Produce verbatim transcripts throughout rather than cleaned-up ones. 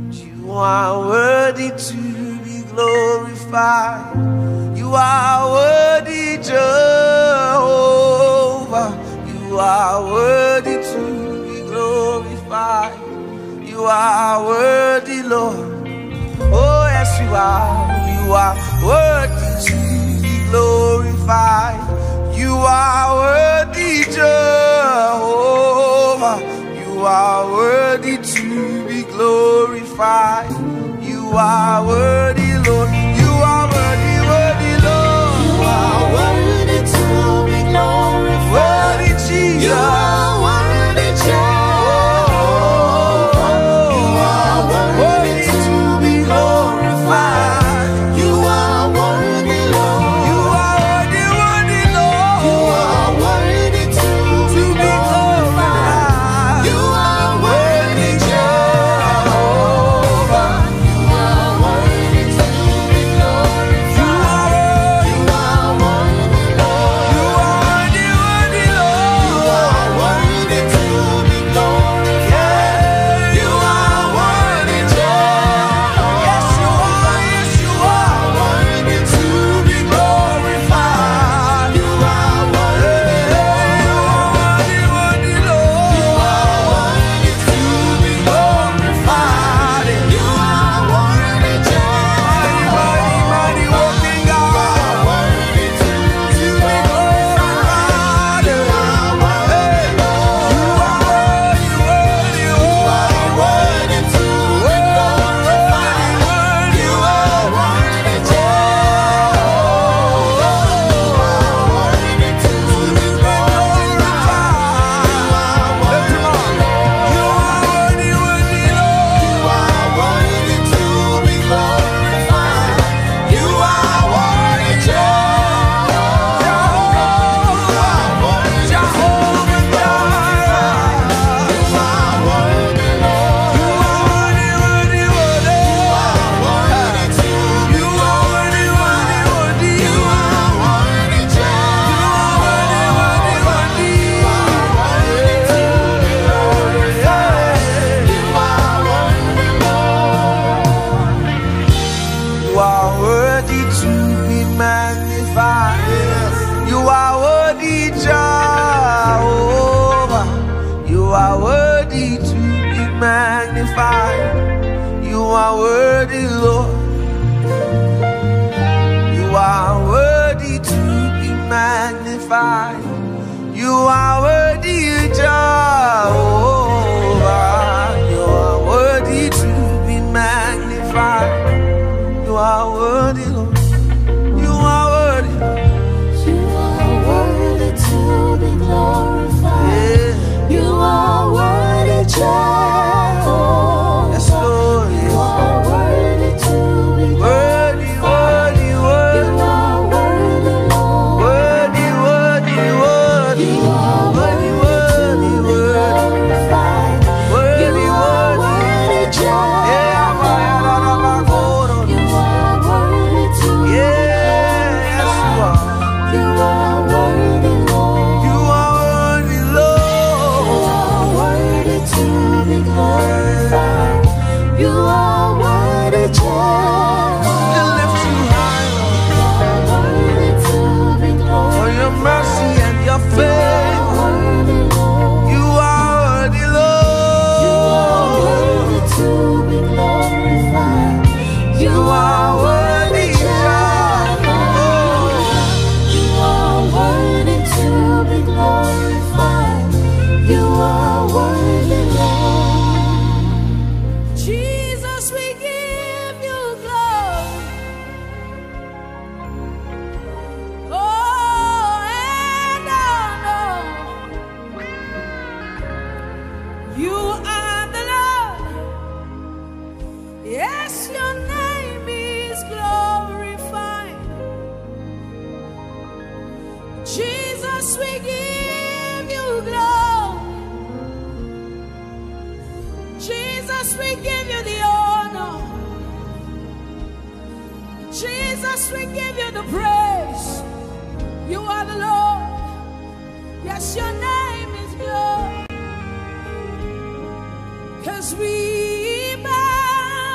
You are worthy to be glorified. You are worthy, Jehovah. You are worthy to be glorified. You are worthy, Lord. Oh yes, you are. You are worthy to be glorified. You are worthy, Jehovah. You are worthy to be glorified. You are worthy, Lord. You are worthy, worthy, Lord. You are worthy to be glorified. Worthy, Jesus. You are worthy, Jehovah. You are worthy to be glorified. You are worthy, Lord. You are worthy, worthy, Lord. You are worthy to be glorified. You are worthy, Jehovah. You are worthy to be glorified. You are worthy, Lord. You are worthy, worthy, Lord. You are worthy to be glorified. You are worthy, Jehovah. Yes, you are, yes, you are. Worthy to be glorified. You are worthy, Worthy, worthy, Lord. You are worthy to be glorified. You are worthy, Jehovah. Mighty, mighty, working God. Worthy to be glorified. You are worthy, Lord. You are worthy, worthy, You are worthy to be glorified. You are worthy, Jehovah. You are worthy to be glorified. You are worthy, Lord. You are worthy, worthy, Lord. You are worthy to be glorified. You are worthy, Jehovah. You are worthy to be glorified. You are worthy, Lord. You are worthy, worthy, worthy. You are worthy to be You are worthy, worthy, worthy. You are worthy, Jehovah. Worthy, worthy, worthy. You are worthy to be glorified. You are worthy, Lord. You are worthy to be magnified. You are worthy, Jehovah. You are worthy to be magnified. You are worthy, Lord. You are worthy to be magnified. You are worthy, Jehovah. You are worthy to be magnified. You are worthy, Lord. You are worthy. You are worthy to be glorified. Yeah. You are worthy, Jehovah. Yes, Lord. You Yes. are worthy to be Worthy, glorified. worthy, You worthy. are worthy, Lord. Worthy, worthy, worthy. You are Worthy, worthy to worthy, be worthy. glorified. Worthy, You are worthy. worthy, Jehovah. Yeah, my Lord. You are worthy to be Yes, you glorified. are. You are worthy, Lord. You are worthy, You Lord. are worthy to be glorified. You are worthy, We Jehovah. lift you high, Lord, You are worthy to be glorified. for your mercy and your You are favor. worthy, Lord. You are worthy, You are Lord. worthy to be glorified. You are worthy, Jehovah. You are worthy to be glorified. You are worthy, Lord. Jesus, we give you glory. Oh, and honor. You are the Lord. Yes, your name is glorified. Jesus, we give you glory. Jesus, we give you the honor. Jesus, we give you the praise. You are the Lord. Yes, your name is glorious. 'Cause we bow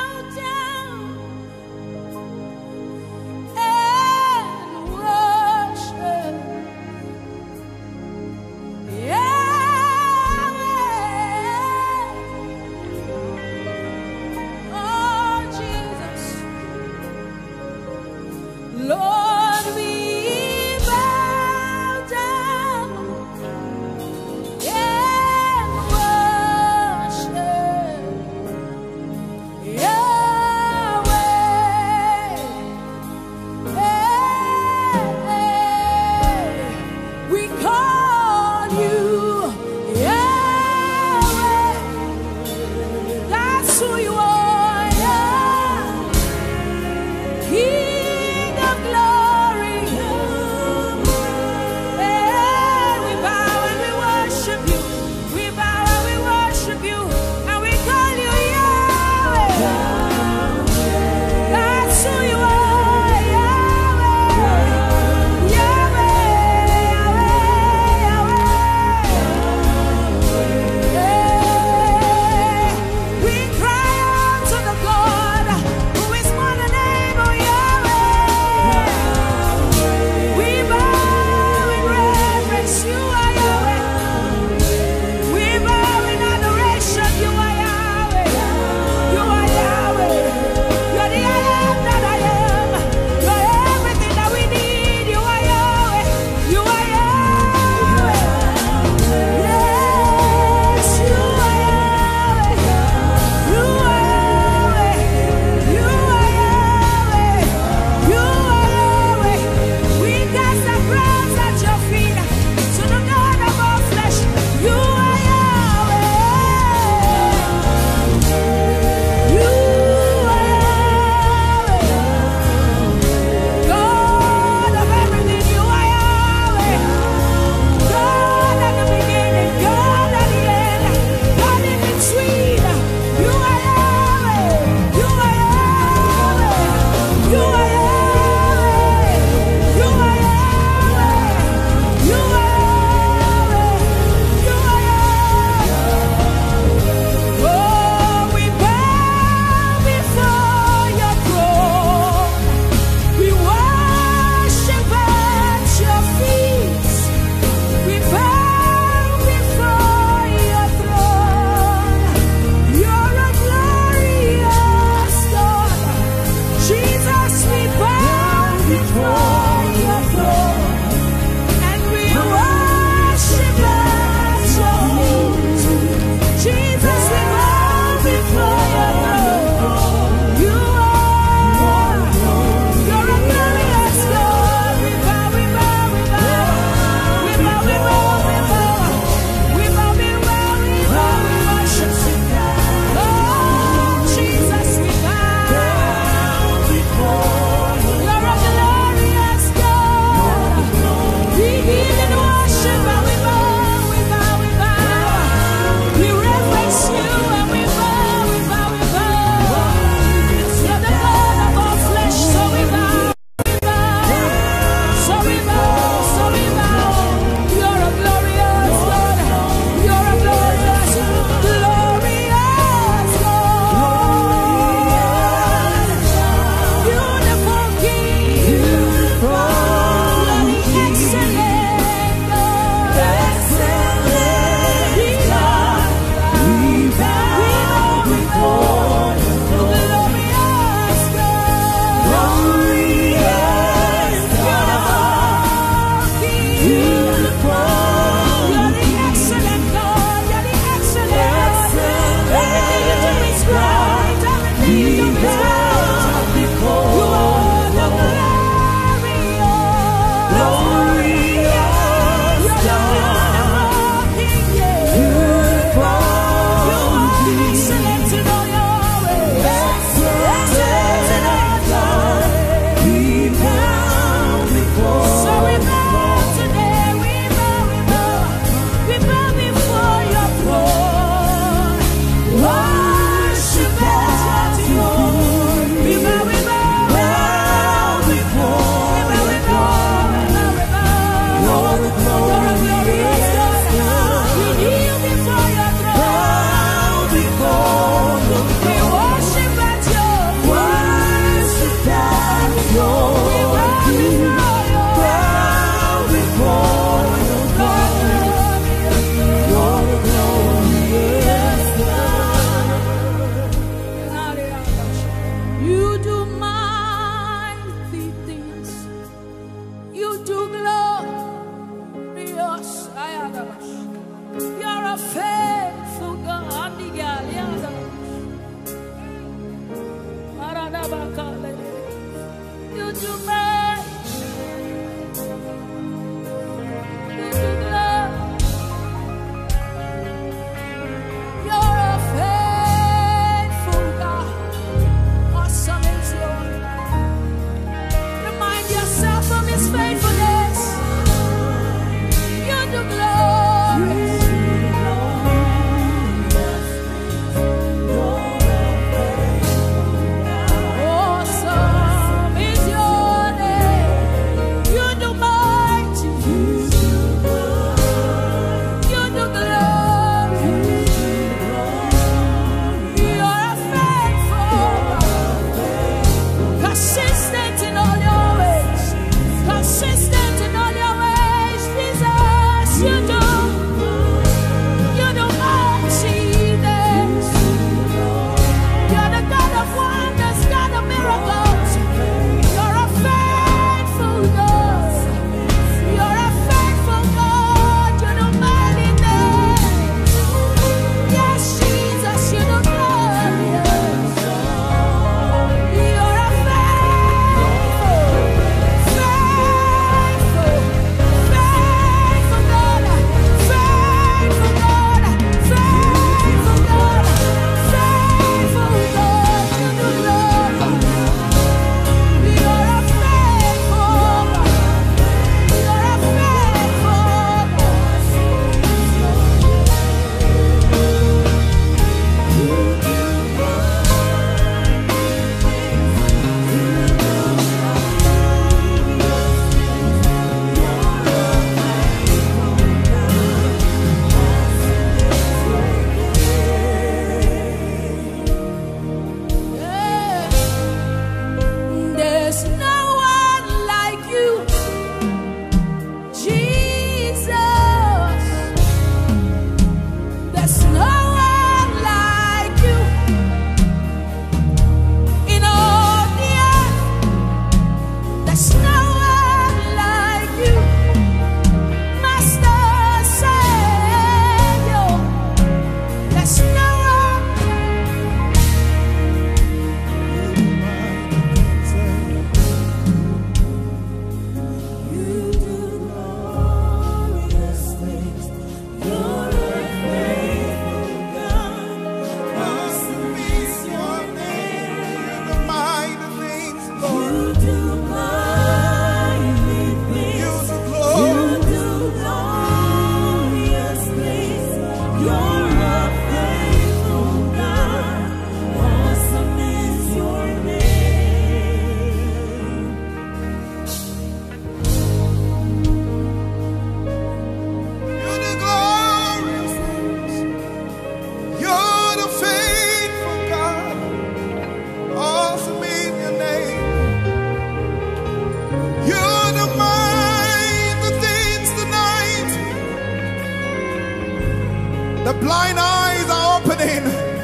blind eyes are opening.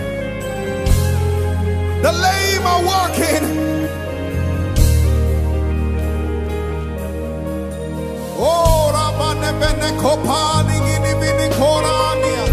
The lame are walking. Oh, Rabane Bene Kopani Gini Bini Korania.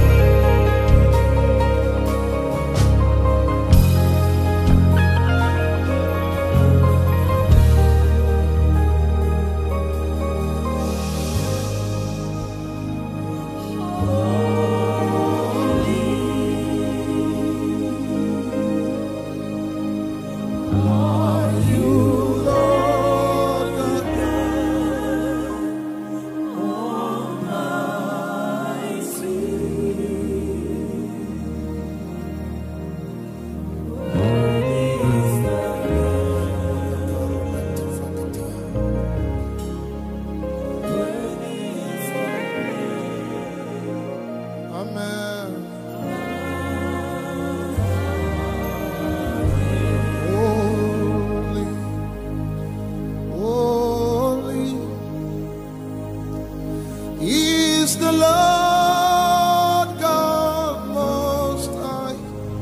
The Lord God Most High,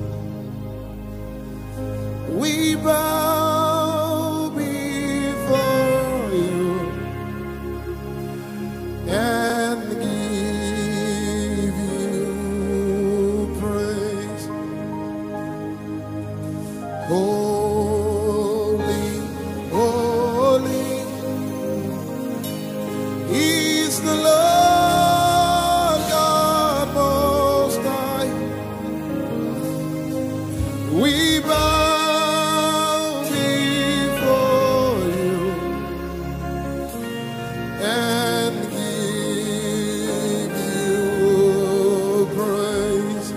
we bow before you and give you praise. Holy, holy is the Lord. We bow before you and give you praise.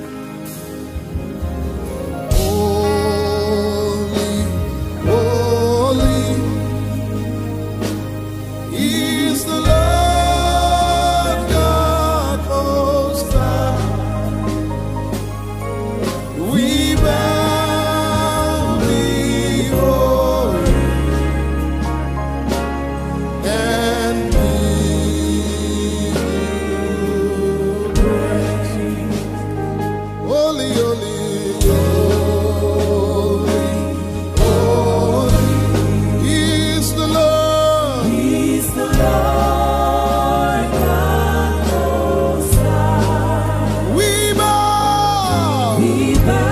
Holy, holy is the Lord God Most High. We bow before you and give you praise. Holy, holy, holy, holy is the Lord. He's the Lord God Most High. We bow. We bow.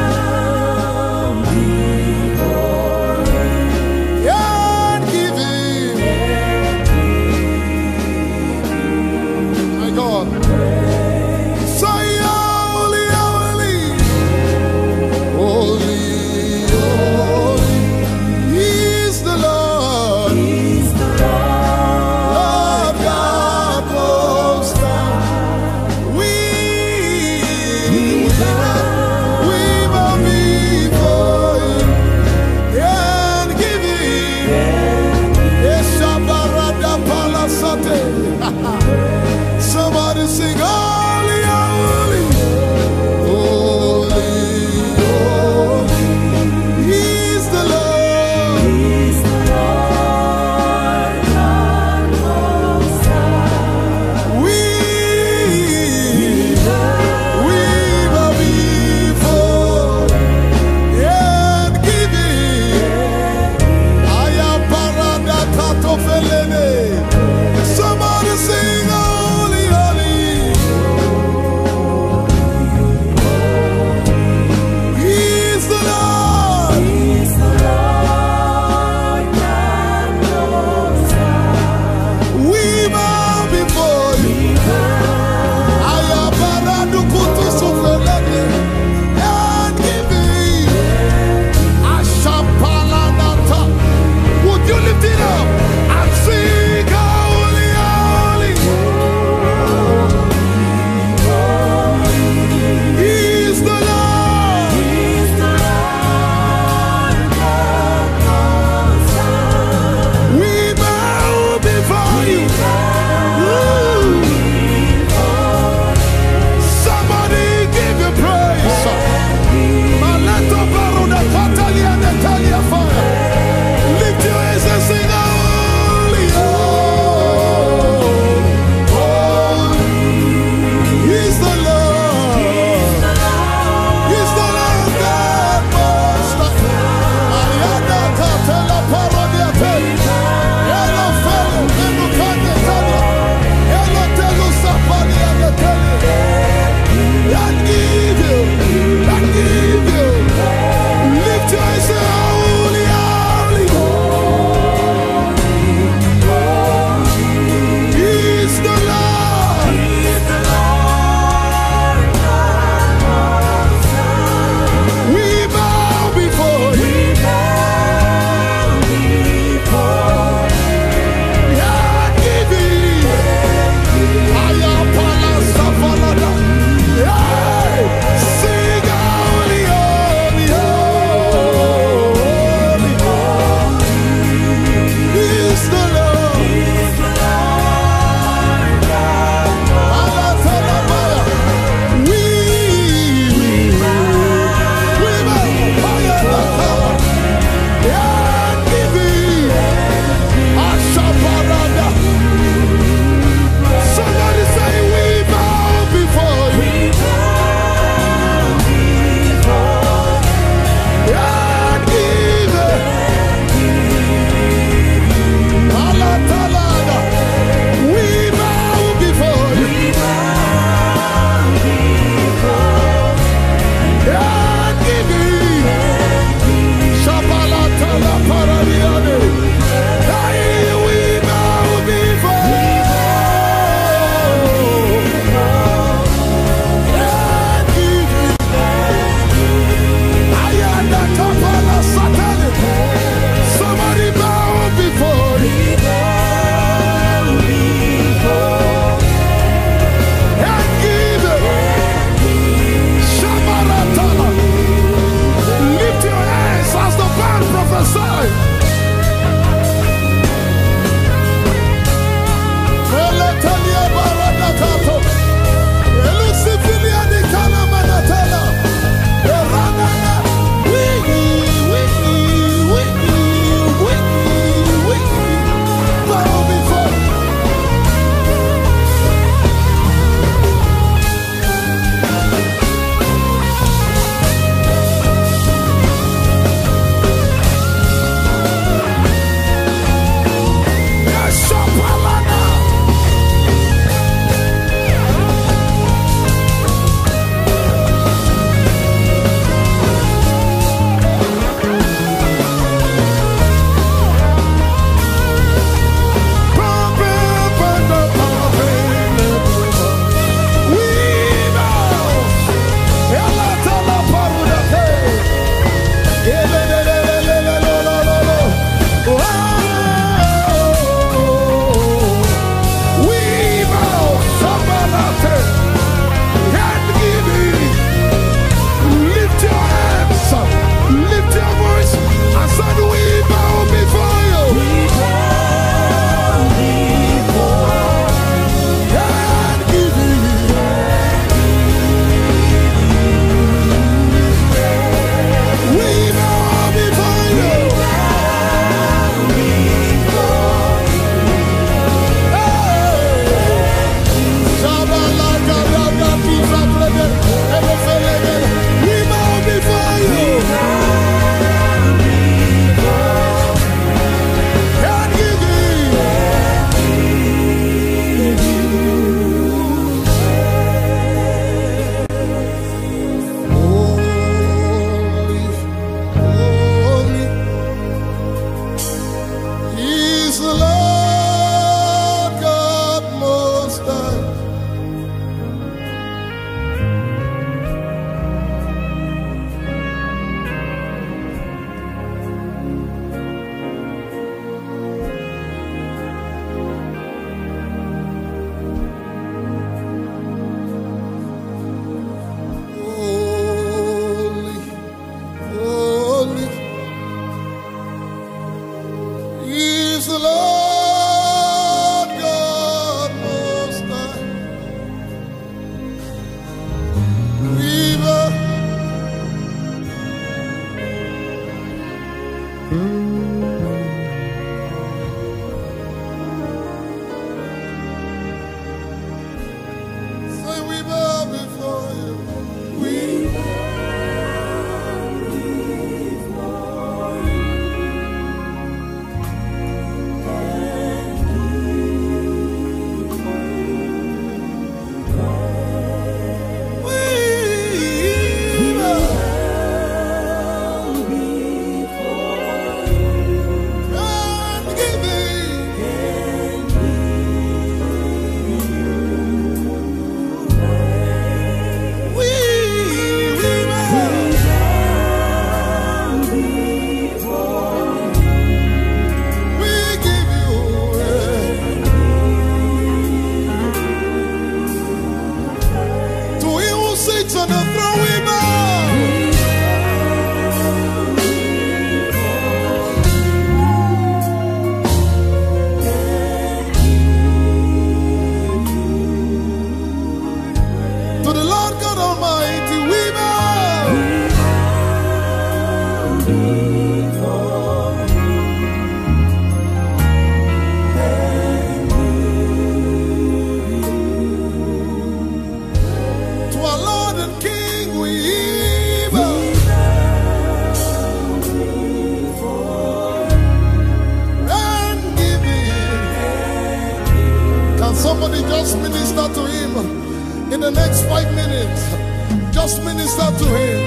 Minister to him.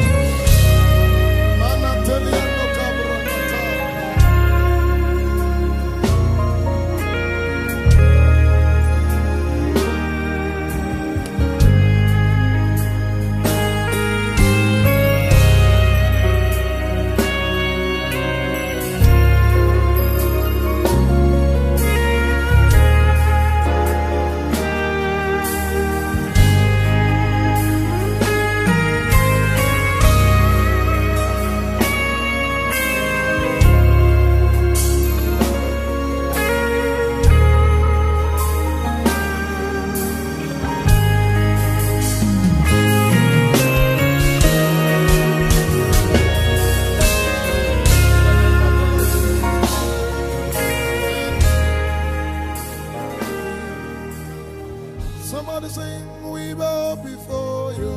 Somebody sing, we bow before you.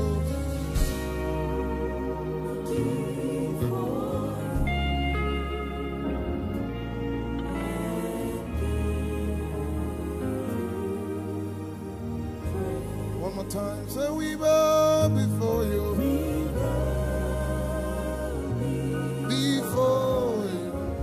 One more time, say we bow before you. Before you.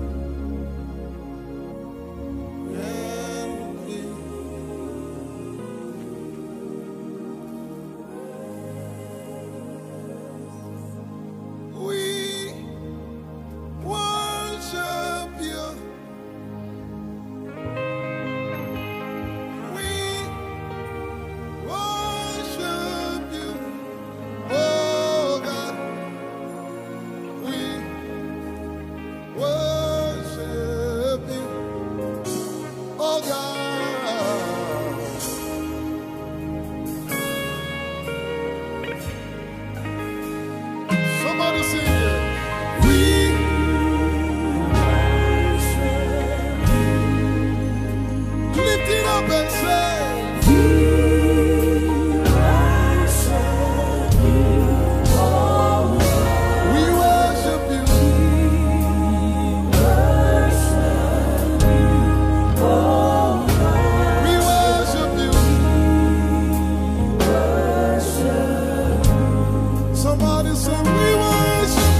Somebody sing it. We worship you. Lift it up and say, we worship you. Oh, we worship you. We worship you. Oh, we worship you. We worship you. Somebody say, we worship you.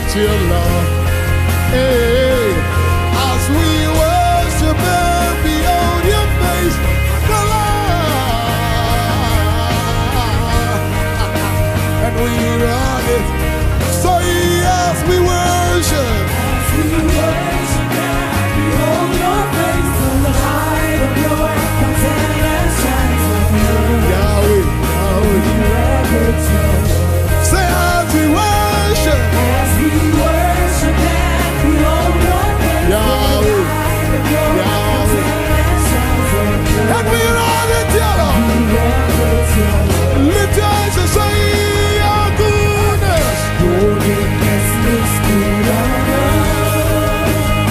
lift you, Lord. Hey, as we worship and behold your face, the Lord, and we run it. So yes, we worship. As we worship and behold your face, from the light of your countenance shines on us. Yahweh, Yahweh. Say as we worship. As we worship and behold your face, Yahweh, Yahweh. And we run it, Yahweh. Lift your eyes and say your goodness. Your goodness looks good on us.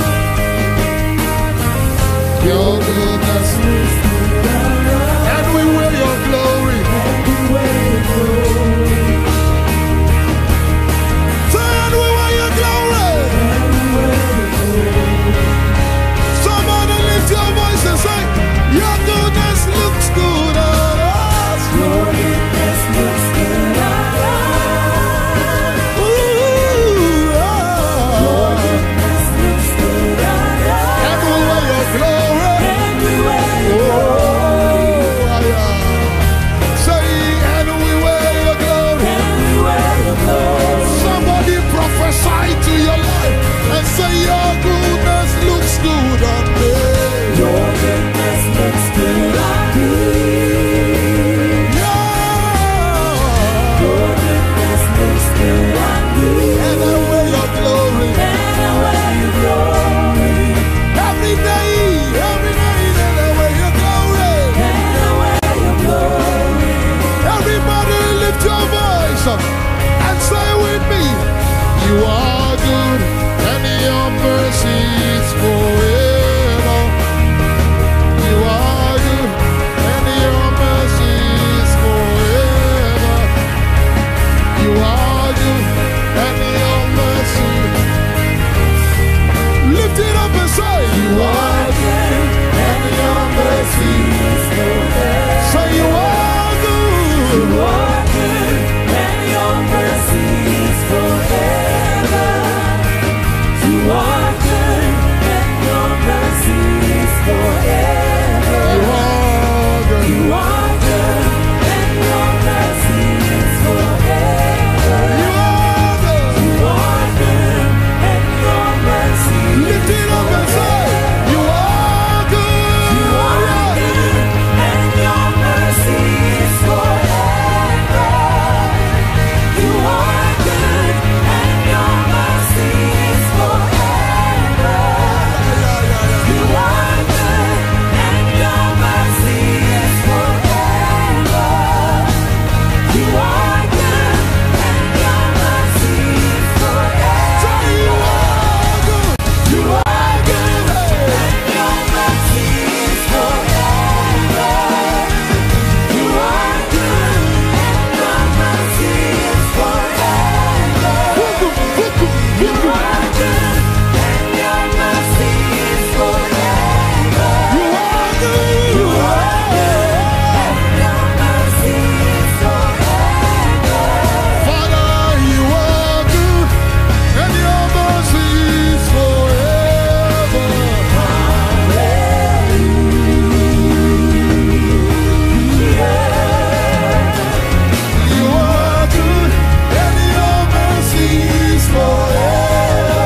Your goodness Looks good on us. and we will your glory. And we wear your glory. Say and we will your glory. And we wear your glory. Somebody lift your voice and say your goodness looks good on us. Your goodness looks good on us. Ooh, ah. Your goodness looks good on us. And we will your glory. And we wear your glory. Oh, ah, yeah. Say and we will your glory. And we wear your glory. Somebody prophesy to your life and say your goodness looks good on me. Your goodness looks good on me. Yeah. Your goodness looks good on me. And I wear your glory. And I wear your glory. Every day, every night, and I wear your glory. And I wear your glory. Everybody lift your voice up and say with me, you are good and your mercy is forever. You are good and your mercy is forever. You are good and your mercy. Lift it up and say, you are good and your mercy is forever. Say you are good. You are good, and your mercy is forever. You are good, and your mercy is forever. You are good. You are good, and your mercy is forever. You are good. You are good, and your mercy Lift it up and say, you are good. You are good, and your mercy is forever. You are good, and your mercy is forever. You are good, and your mercy is forever. You are good, and your mercy is forever. Say you are good. You are good, and your mercy is forever. You are good, and your mercy is forever. You are good, and your mercy is forever. You are good. You are good, and your mercy is forever. Father, you are good and your mercy is forever. You are good and your mercy is forever.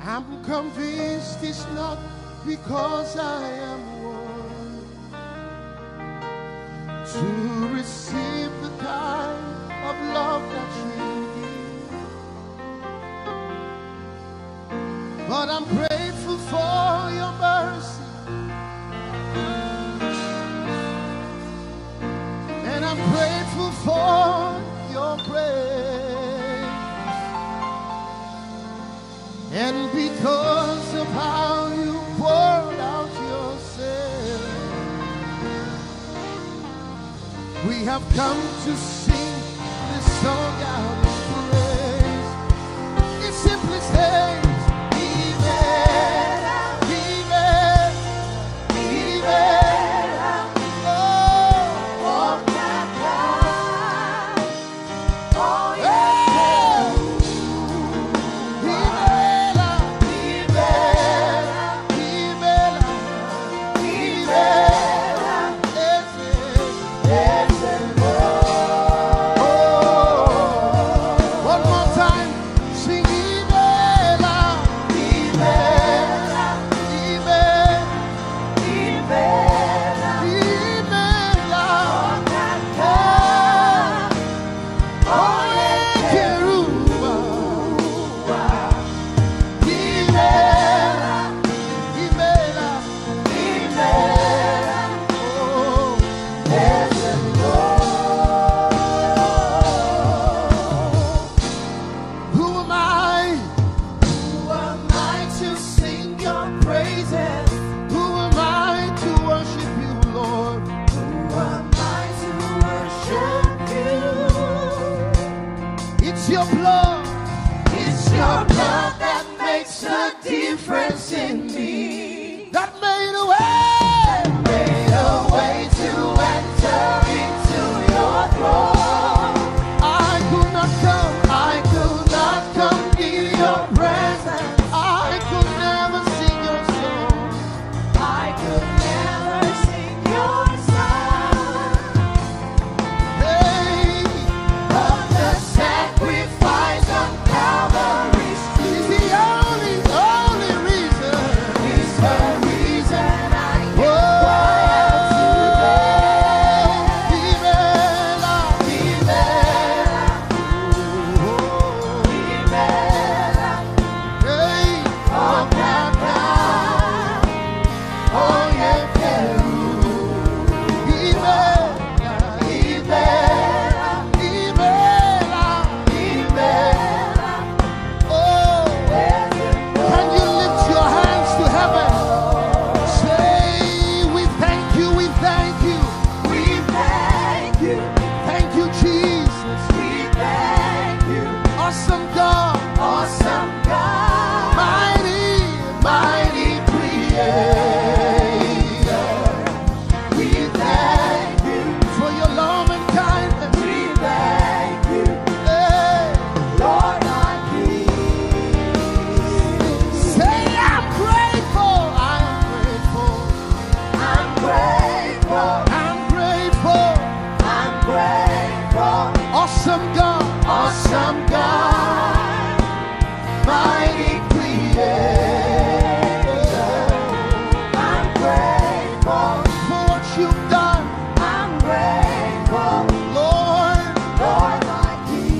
I'm convinced it's not because I am worthy to receive the kind of love that you give, but I'm grateful for your mercy, and I'm grateful for your grace, and because of how you poured out yourself, we have come to sing this song out of praise. It simply says, difference in me that made a way, made a way to enter into your throne. I could not come, I could not come near your presence. I could never sing your song. I could never sing your song. Hey, but the sacrifice on Calvary is the only, only reason. Is the reason I can cry out today. Libera, libera, oh, libera, hey, oh, Papa, oh, yeah, Peru. Libera, libera, libera, libera, oh. Can you lift your hands to heaven? Say, we thank you, we thank you, we thank you, thank you, Jesus, we thank you, awesome God, awesome God, mighty, mighty Creator. We thank you for your love and kindness. We thank you, hey, Lord, our King. Say, I'm grateful, I'm grateful, I'm grateful, I'm grateful, I'm grateful. Awesome God, awesome God, mighty Creator. I'm grateful for what you've done. I'm grateful, Lord, Lord, my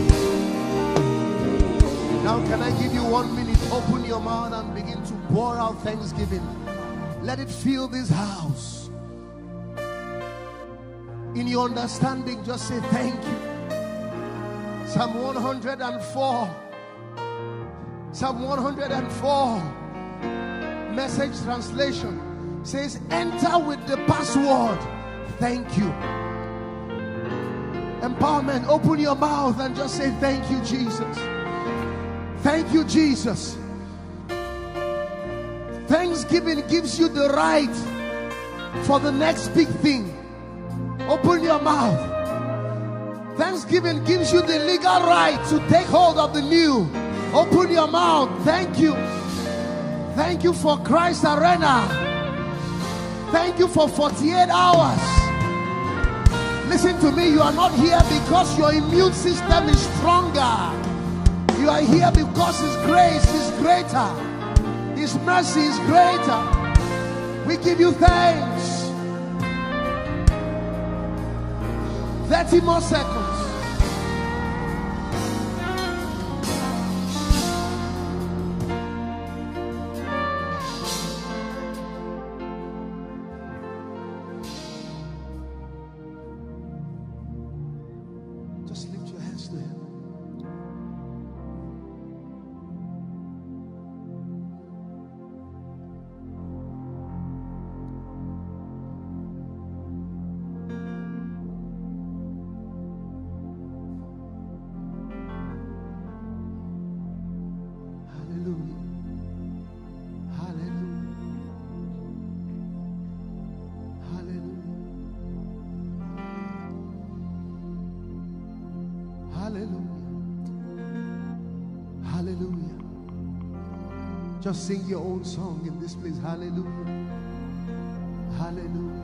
King. Now, can I give you one minute? Open your mouth and begin to pour out thanksgiving. Let it fill this house. In your understanding, just say thank you. Psalm one hundred four. Psalm one hundred four. Message translation says, enter with the password, thank you. Empowerment, open your mouth and just say thank you, Jesus. Thank you, Jesus. Thanksgiving gives you the right for the next big thing. Open your mouth. Thanksgiving gives you the legal right to take hold of the new. Open your mouth. Thank you. Thank you for Christ Arena. Thank you for forty-eight hours. Listen to me. You are not here because your immune system is stronger. You are here because His grace is greater. His mercy is greater. We give you thanks. thirty more seconds. Just lift your hands to Him. Just sing your own song in this place. Hallelujah. Hallelujah.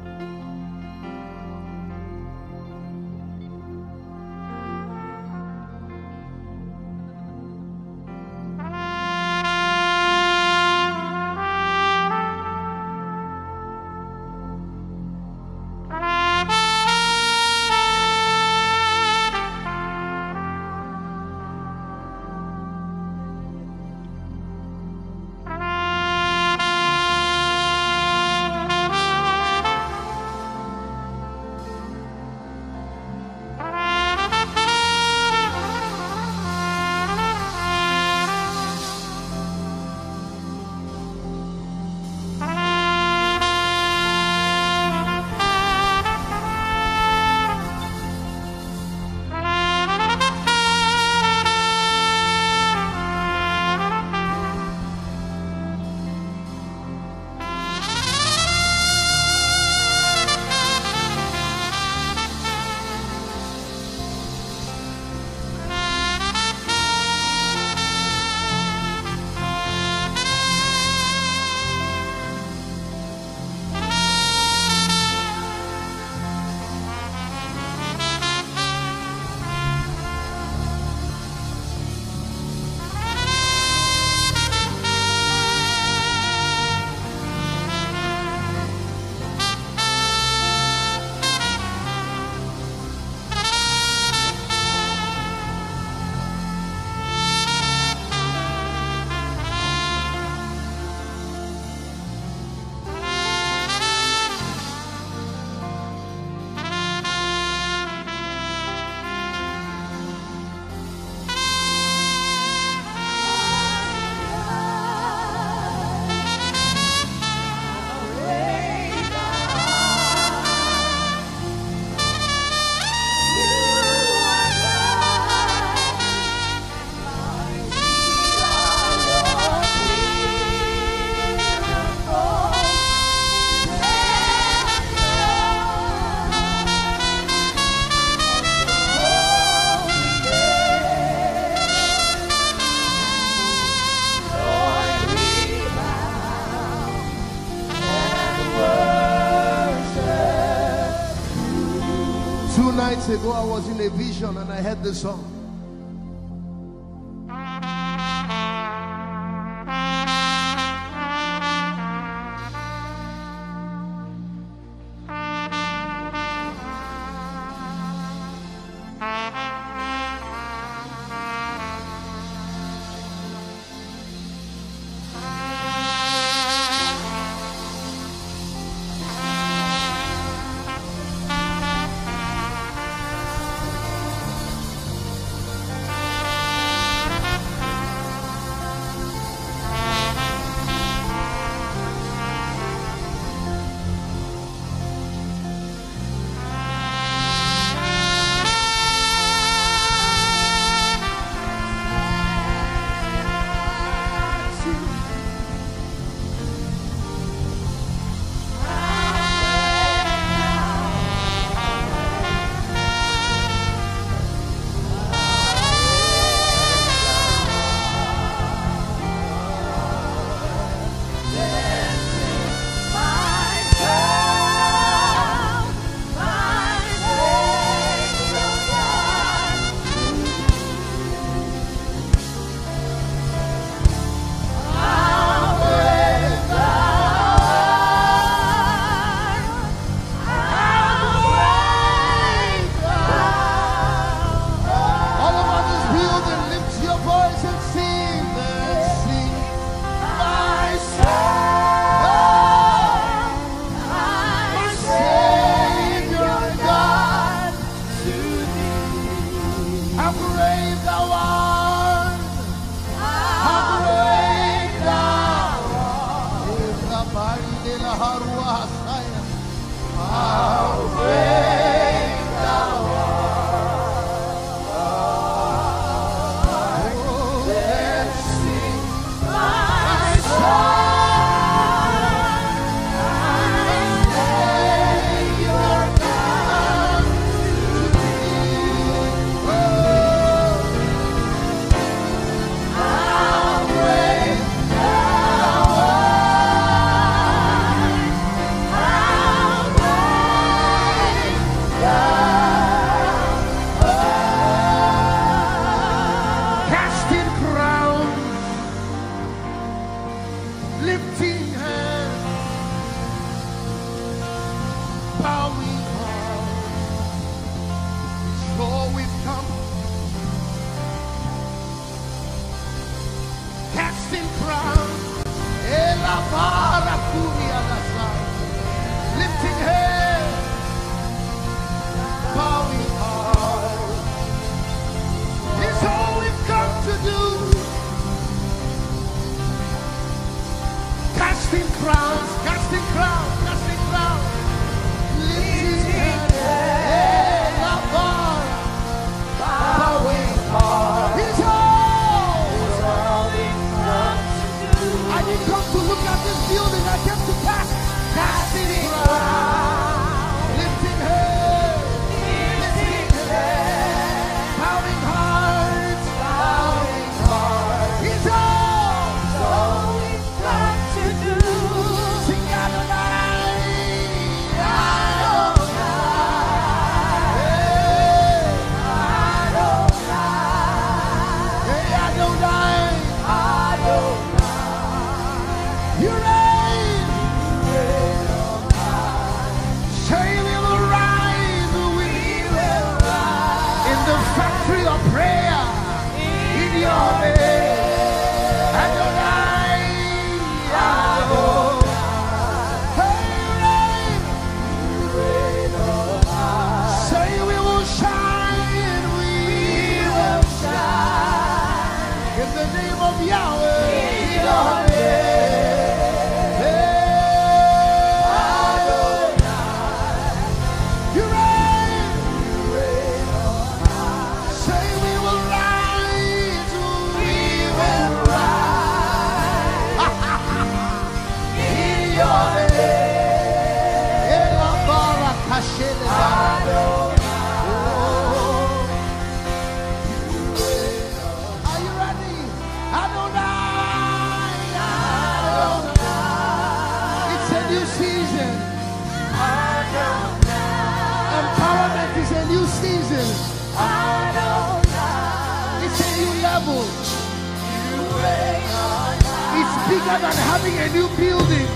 Nights ago, I was in a vision and I heard the song. lifting hands, bowing hearts. So we've come, casting crowns, Ela Mara Furia Lasa, lifting hands, bowing hearts. It's all we've come to do. Casting crowns, casting crowns, casting crowns, lifting hands, Ela Mara, bowing hearts. It's all, it's all we've come to do. I didn't come to look at this building, I came to cast, casting crowns, lifting hands, lifting hands, bowing hearts, bowing hearts. It's all, it's all we've got to do. Sing Adonai, Adonai, hey, Adonai, Adonai. You reign, say we will rise, we will rise in the factory of prayer, in your name, Adonai, Adonai. Hey, reign, say we will shine, we will shine in the name of Yahweh, in your name. You reign, say we will rise, we will rise in your name. Ela baraka shele Are you ready? Adonai, Adonai. It's a new season. Empowerment is a new season. It's a new level. It's bigger than having a new building.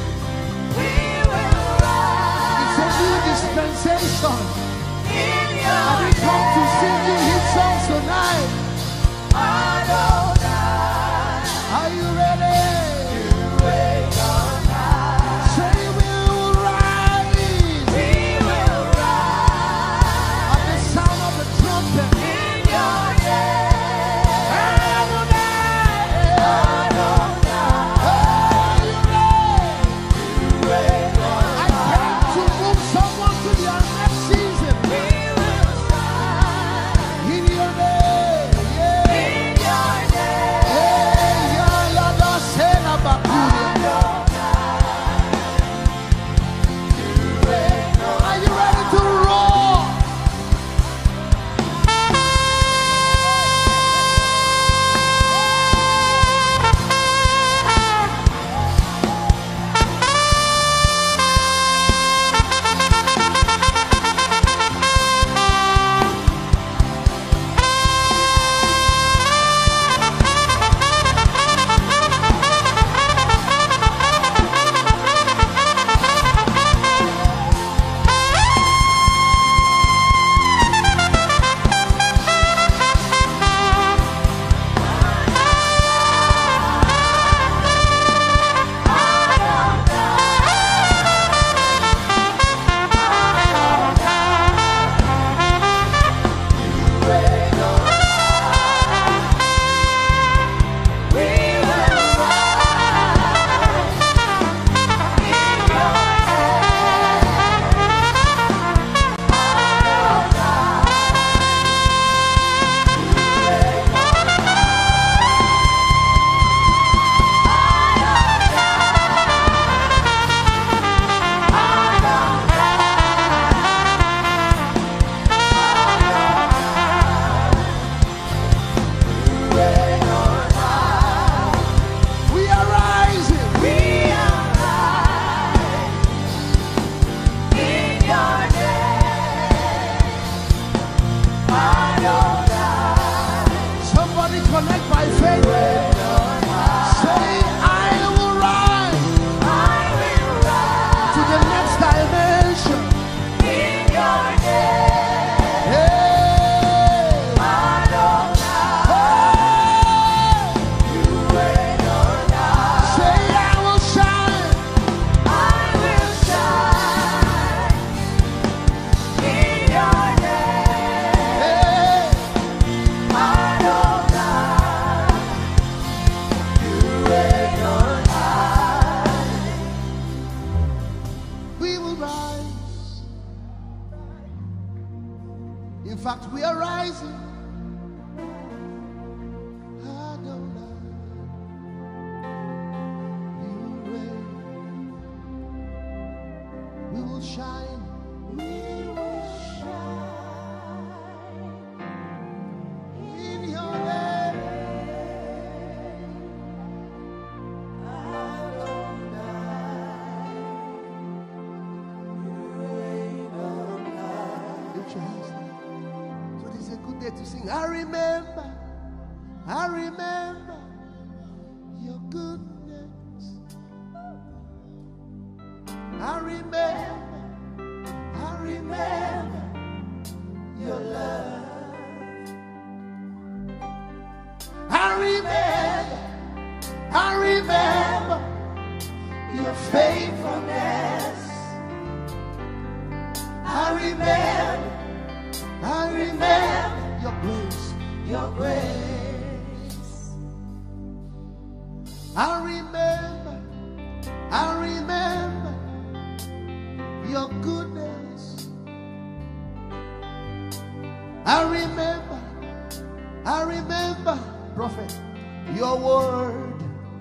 It's a new dispensation. And we come to sing you his songs tonight. Are you ready? Say we will rise at the sound of the trumpet. Are you ready? I came to move someone to their next season. In your name, yeah. Hey, yeah, yeah, yeah, say. fact, we are rising. Adonai, you reign. We will shine. We will shine in your name. Lift your hands now. So this is a good day to sing. I remember, I remember your goodness. I remember, I remember your love. I remember, I remember your faithfulness. I remember, I remember your grace, your grace. I remember, I remember your goodness. I remember, I remember, prophet, your word.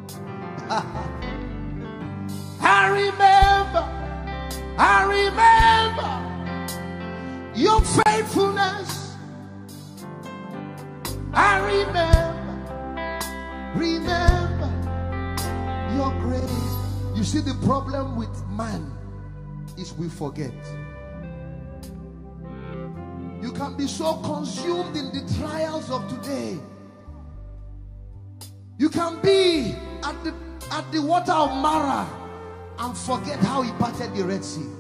I remember, I remember your faithfulness. I remember, remember your grace. You see, the problem with man is we forget. You can be so consumed in the trials of today. You can be at the at the water of Mara and forget how he parted the Red Sea.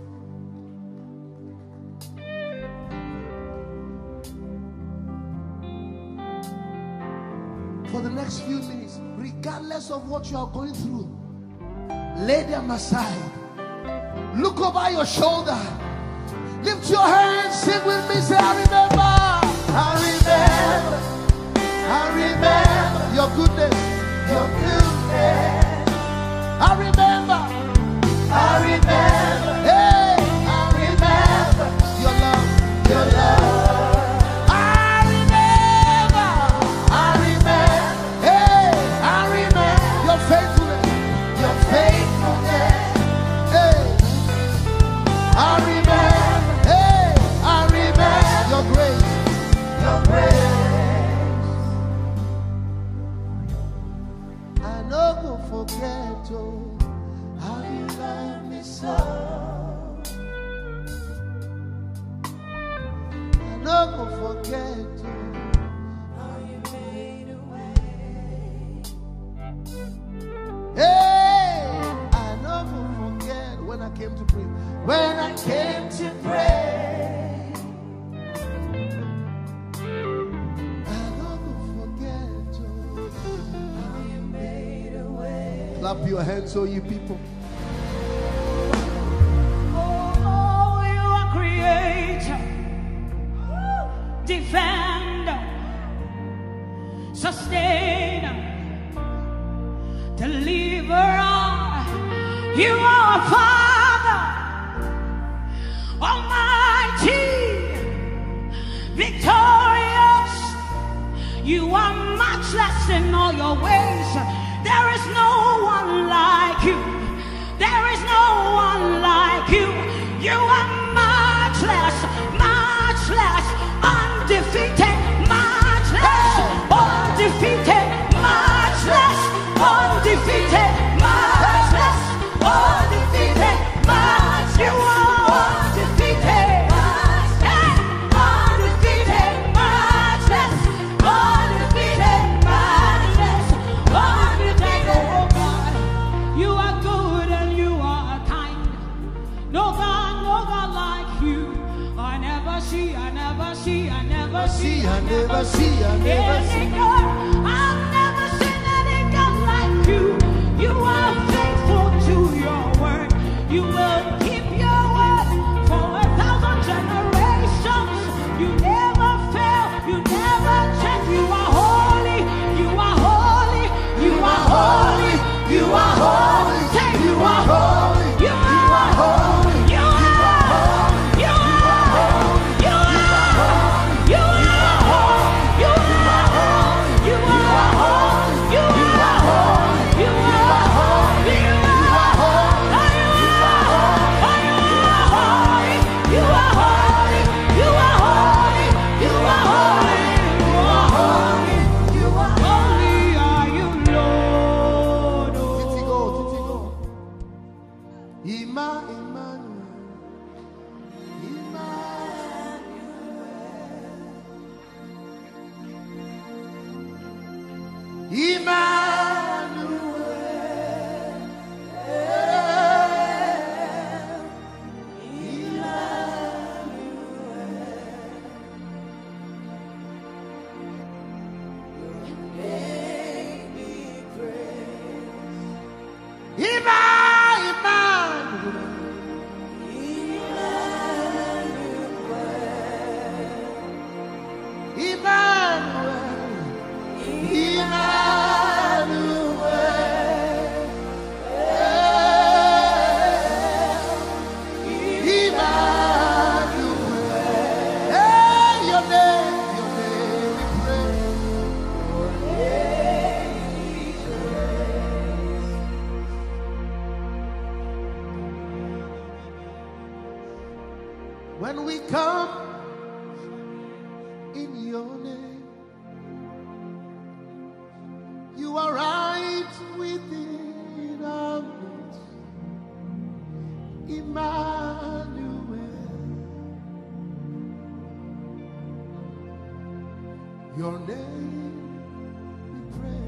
For the next few minutes, regardless of what you are going through, lay them aside. Look over your shoulder. Lift your hands. Sing with me. Say, I remember. I remember. I remember your goodness. Your goodness. I remember. I remember. Hey, I remember your love. Your love. Forget, oh, how you love me so. I never forget, oh, how you made a way. Hey, I never forget when I came to pray. When I came to pray, I never forget, oh, how you made a way. Clap your hands, oh you people. Oh, oh, you are creator, defender, sustainer, deliverer. You are Father, almighty, victorious. You are matchless in all your ways. There is no one like you. There is no one like you. You are matchless, matchless, undefeated, matchless, undefeated, matchless, undefeated, matchless, undefeated, matchless. You are undefeated, undefeated, matchless, undefeated, matchless, undefeated. Oh God, you are good and you are kind. No God, no God like you. I never see, I never see, I never see, I never see, I never see. any God. I've never seen any God like you. You are faithful to your word. You will keep your word for a thousand generations. You never fail, you never change. You are holy, you are holy, you are holy, you are holy. Say you are holy, you are holy, you are holy, you are holy, you are holy. Ima, Emmanuel. When we come in your name, you are right within our midst. Emmanuel, your name we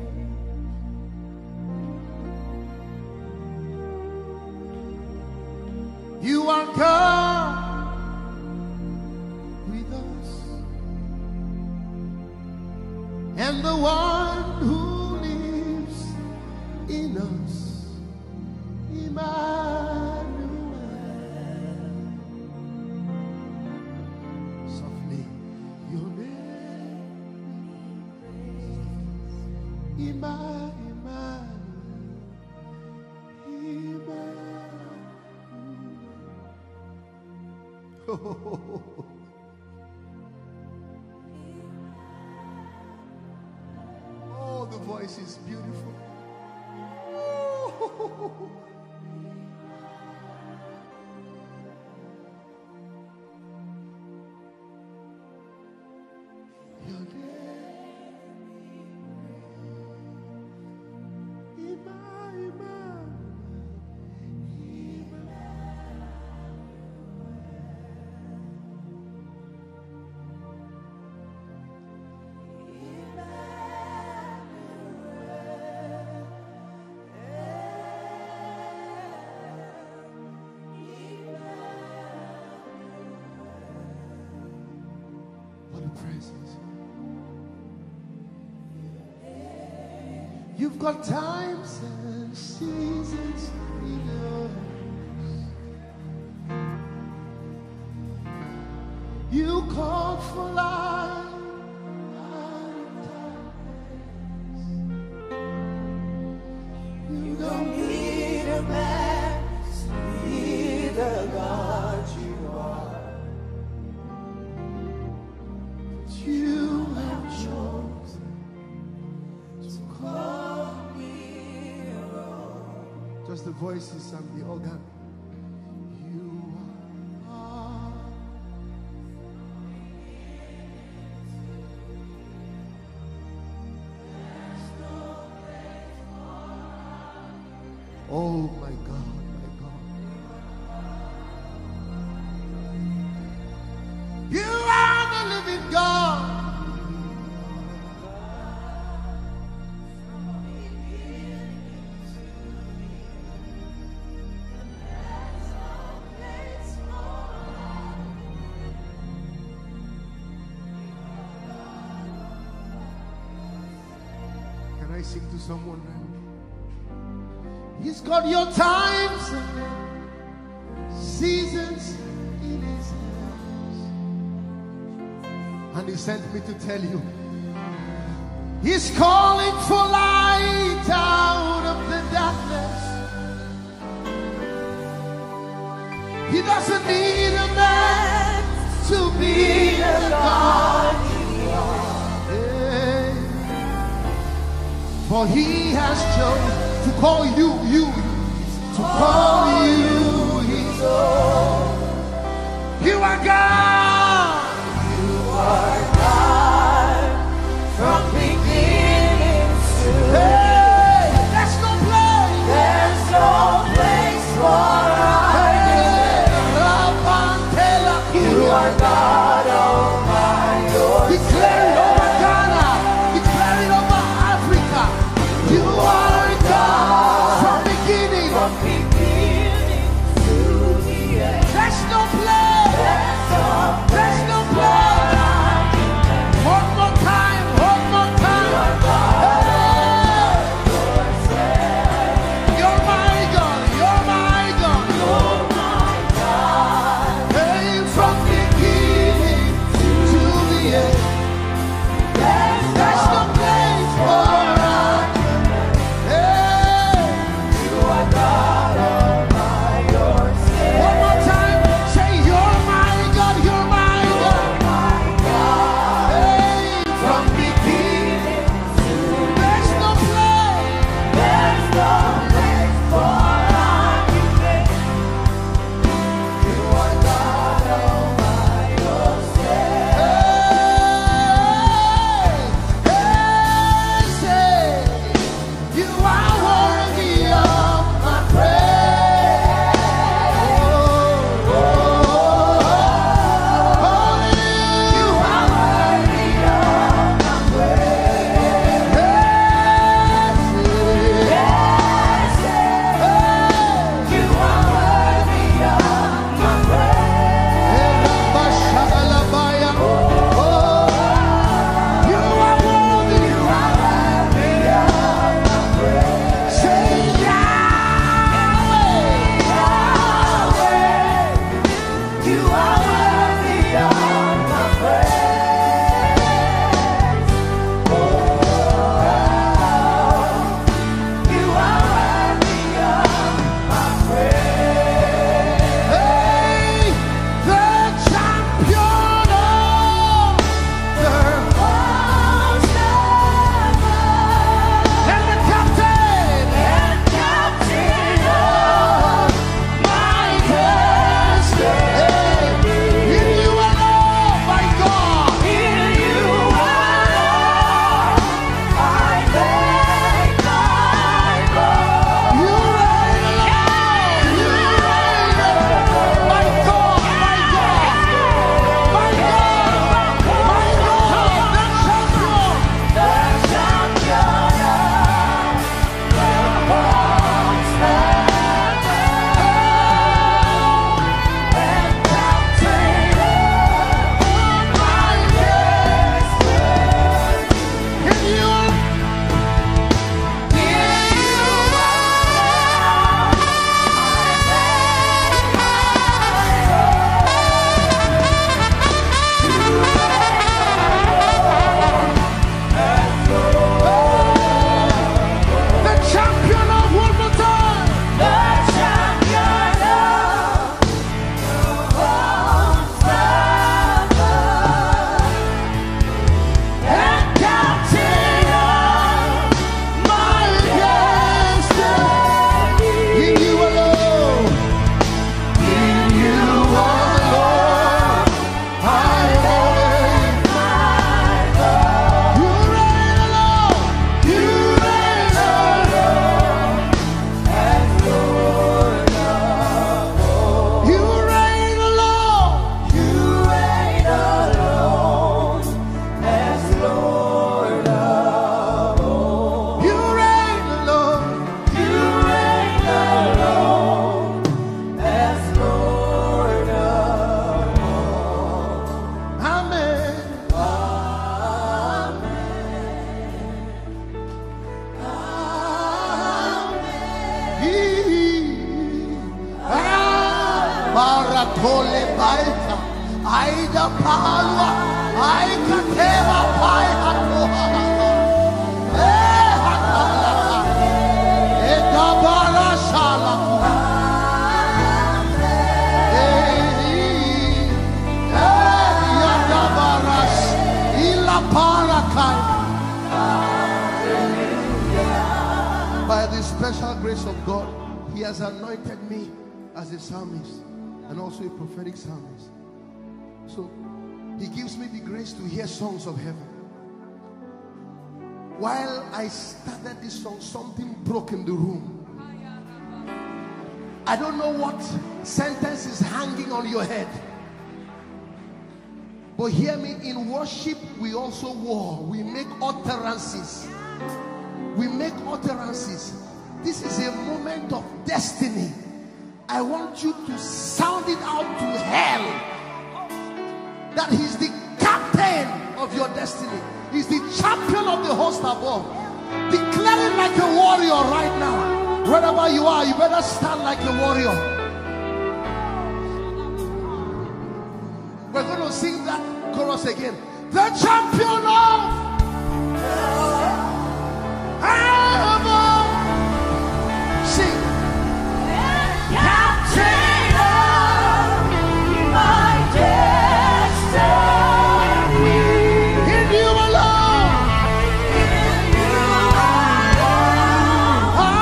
praise. You are God with us, and the one who lives in us, Emmanuel. Softly, your name, Emmanuel, Emmanuel. Oh, the voice is beautiful. Your presence. You've got times and seasons in your hands. You called for light out of darkness. You don't need a man to be the God you are. You have chosen to call me your own. Just the voices and the organ. You are. Oh my God, my God. You are the living God. Can I sing to someone now? He's got your times and seasons in his hands. And he sent me to tell you, he's calling for light out of the darkness. He doesn't need a man to be the God you are. Yeah. For he has chosen to call you, you, to call you his own. You are God. You are God from beginning to end. Hey, there's no place. There's no place for us. Kole Baita, Aida Palwa, Aika Teva Pai Hatoha, Eh Hatalaka, Edabara Shalaka, Eh Yadabaras, Ila Parakai. By the special grace of God, He has anointed me as a psalmist and also a prophetic psalmist. So He gives me the grace to hear songs of heaven. While I started this song, something broke in the room. I don't know what sentence is hanging on your head, but hear me, in worship we also war. We make utterances. We make utterances. This is a moment of destiny. I want you to sound it out to hell that He's the captain of your destiny. He's the champion of the host above. Declare it like a warrior right now. Wherever you are, you better stand like a warrior. We're going to sing that chorus again. The champion of heaven. Sing. Captain of my destiny. In you alone. In you alone. I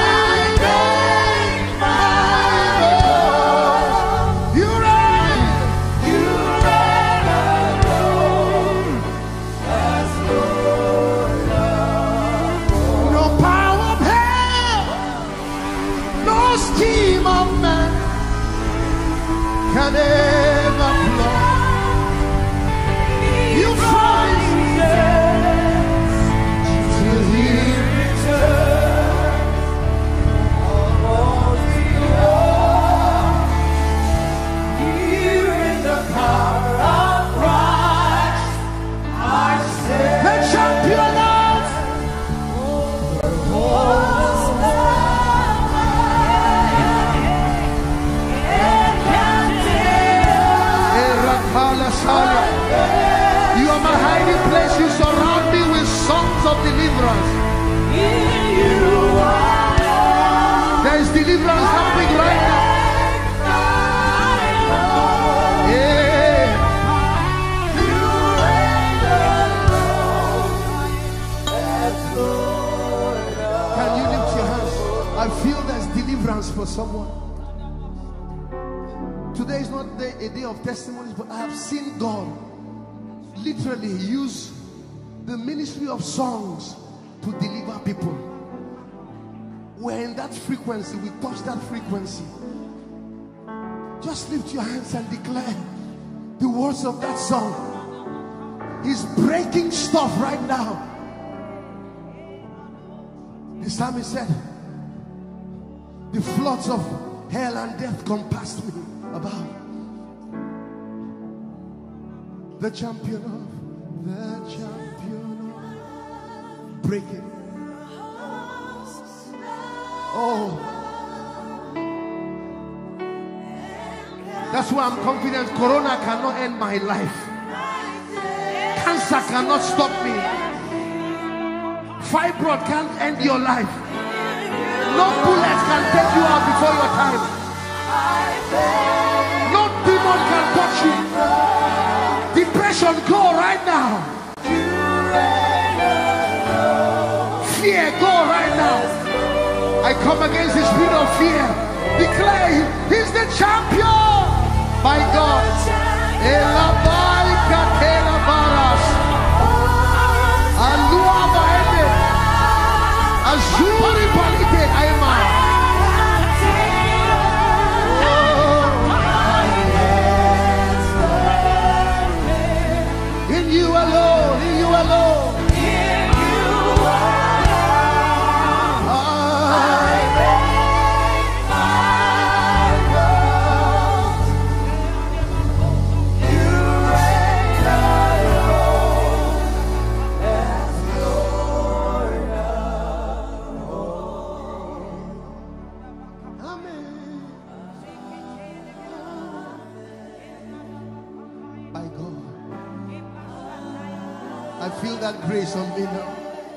make my boast. You reign. You reign alone as Lord of No power of hell, no scheme of man can ever block. You fight till He the champion of You are my hiding place. You surround me with songs of deliverance. There is deliverance happening right now. Yeah. Can you lift your hands? I feel there's deliverance for someone. Today is not a day of testimonies, but I have seen God literally use the ministry of songs to deliver people. We're in that frequency. We touch that frequency. Just lift your hands and declare the words of that song. He's breaking stuff right now. The psalmist said, the floods of hell and death compassed me about. The champion of, the champion of breaking. Oh, that's why I'm confident Corona cannot end my life. Cancer cannot stop me. Fibroid can't end your life. No bullet can take you out before your time. No demon can touch you. Depression, go right now. Fear, go right now. I come against the spirit of fear. Declare He's the champion. My God. Azuri Palite Aima. In you alone, in you alone. I feel that grace on me now.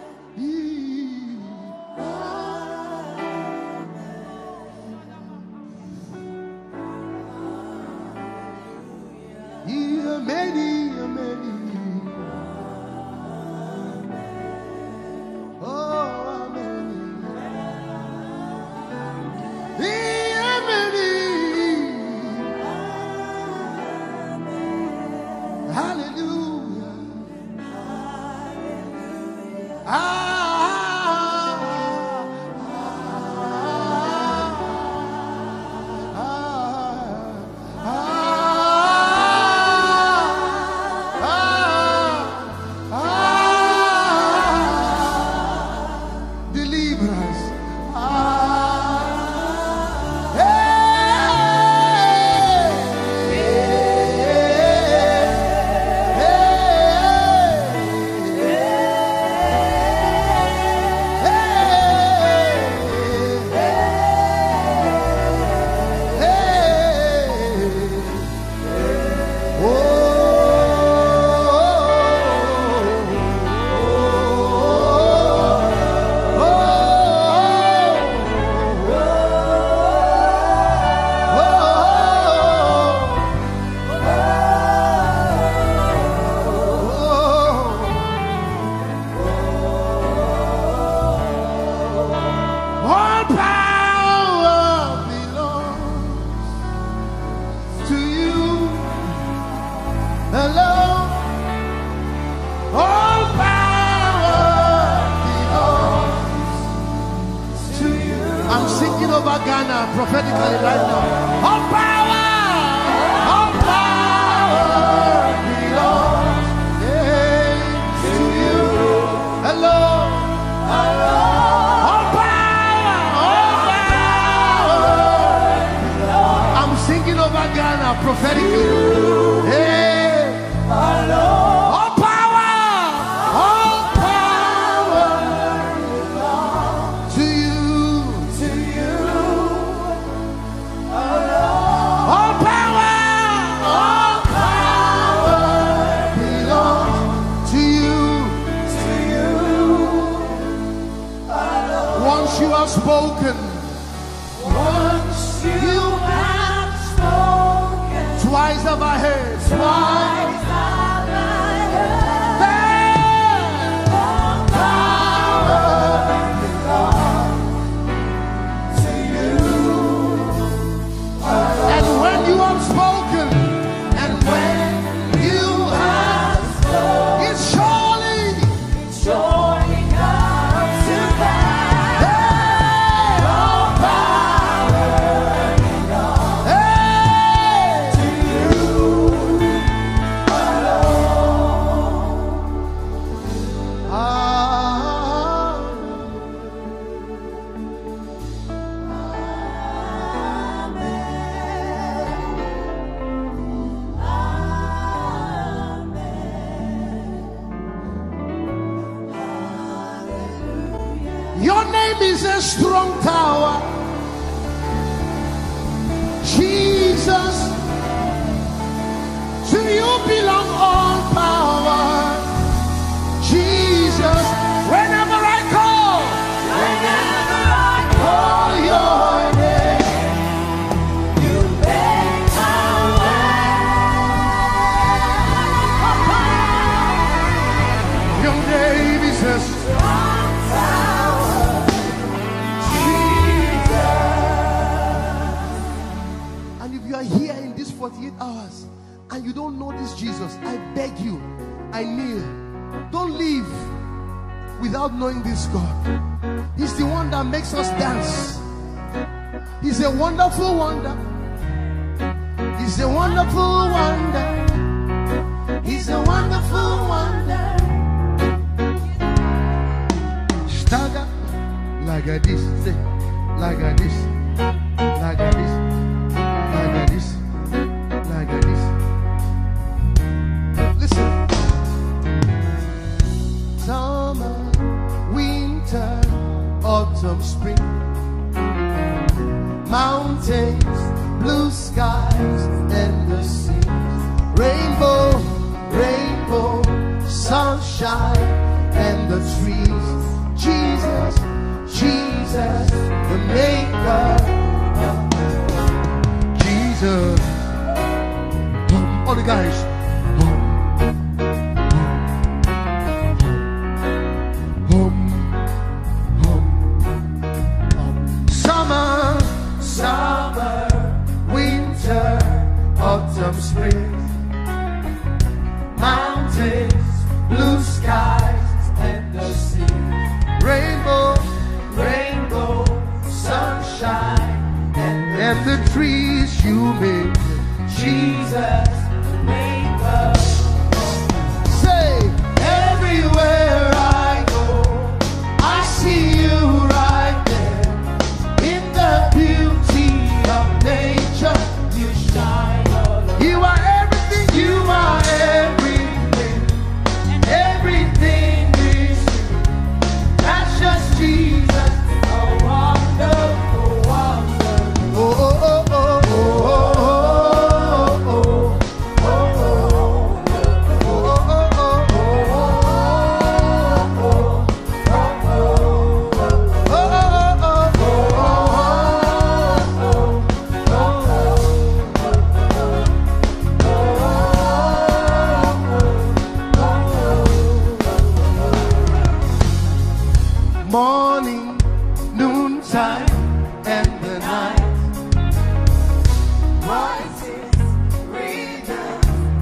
Prophetically right now, all power, all power belongs yeah, to you. Hello, hello. All power, all power. I'm singing over Ghana prophetically. Hey, hello. All power, all power belongs to you. You have spoken. Once you have spoken. Twice have I heard. Twice have I heard. All power belongs to you. And when you have spoken, and when you have spoken, it's surely, it's surely comes to pass. Your name is a strong tower, Jesus. To you belong all power, Jesus. Whenever I call, whenever I call your name, you make a way. Your name is a strong tower, Jesus. And if you are here in these forty-eight hours and you don't know this Jesus, I beg you, I kneel, don't leave without knowing this God. He's the one that makes us dance. He's a wonderful wonder. He's a wonderful wonder. He's a wonderful wonder. Stagger like a this, like a this, like a this, like a this, like a this. Listen. Summer, winter, autumn, spring, mountains, blue skies, and the seas, rainbow, rainbow, sunshine. sunshine and the trees. Jesus, Jesus, the maker. Jesus. Um, all the guys. Um, um, um. Summer, summer, winter, autumn, spring. Mountains, blue skies, and the sea. Rainbow, rainbow, sunshine, and, and the trees you made. Jesus, maker. Say, everywhere I go, I see you right there. In the beauty of nature, you shine all over. You are everything, you are everything, and everything is you. That's just Jesus, a wonderful, wonderful. Oh, oh, oh, oh, oh, oh, oh, oh, morning, noontime, and the night. Voices, rhythm,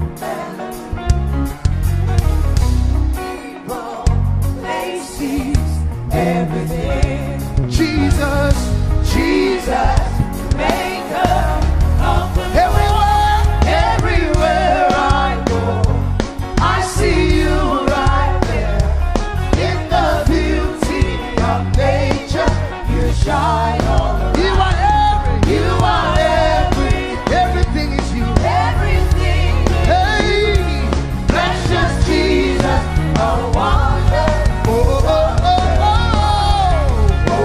people, places, everything. Jesus, Jesus, maker of the everywhere, everywhere I go, I see you right there. In the beauty of nature, you shine all around. You are every, you are every, everything is you. Everything is hey, precious Jesus, a wonder. Oh, oh, oh, oh, oh, oh,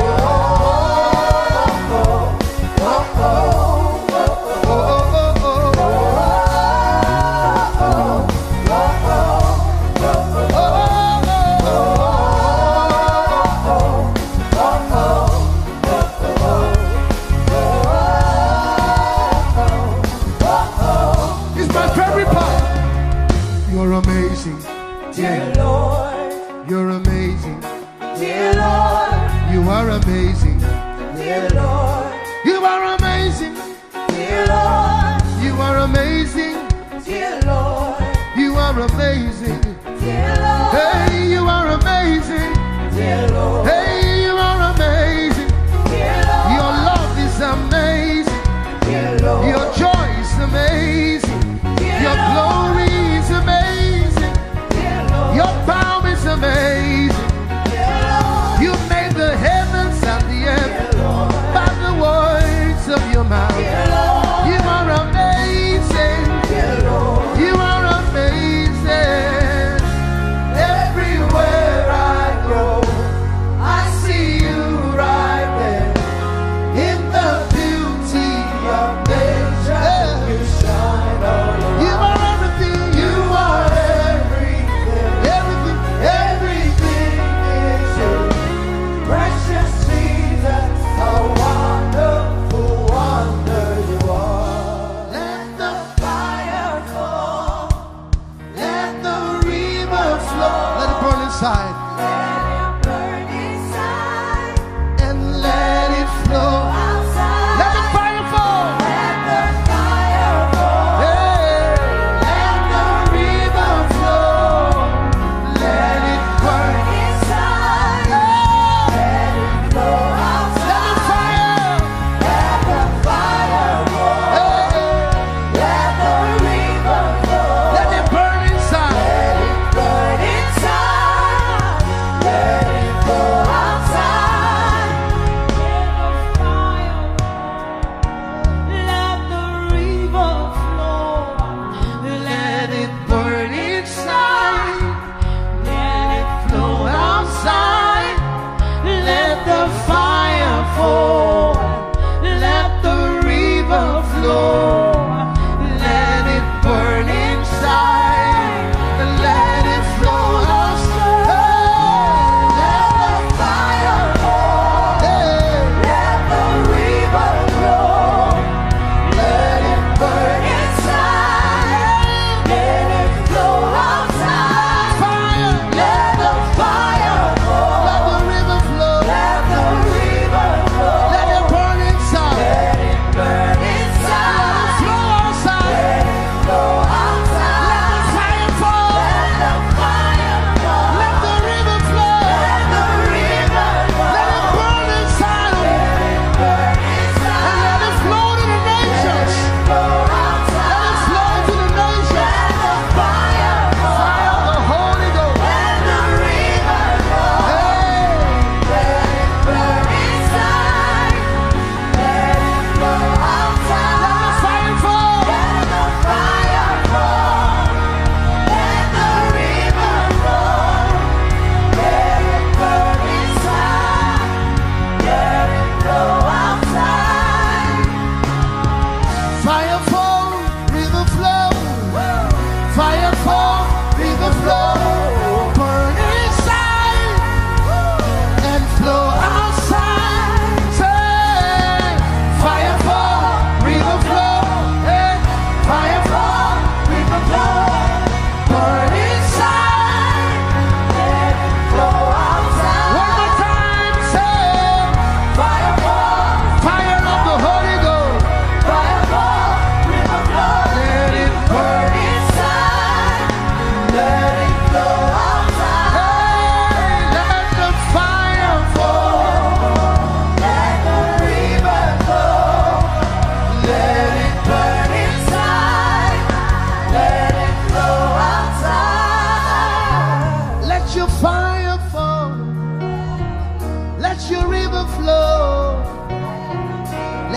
oh, oh, oh, it's my favorite part. You're amazing, Dear Lord, you're amazing, dear Lord, you are amazing, dear Lord, you are amazing, dear Lord, you are amazing, dear Lord, you are amazing. dear Lord, Hey, you are amazing. dear Lord, Hey, you are amazing. dear Lord, Your love is amazing. dear Lord, Your joy is amazing. dear Your Lord, glory is amazing. dear Lord, Your power is amazing. dear Lord, You made the heavens and the earth dear Lord, by the words of your mouth. dear Lord, You are amazing. dear Lord, You are amazing.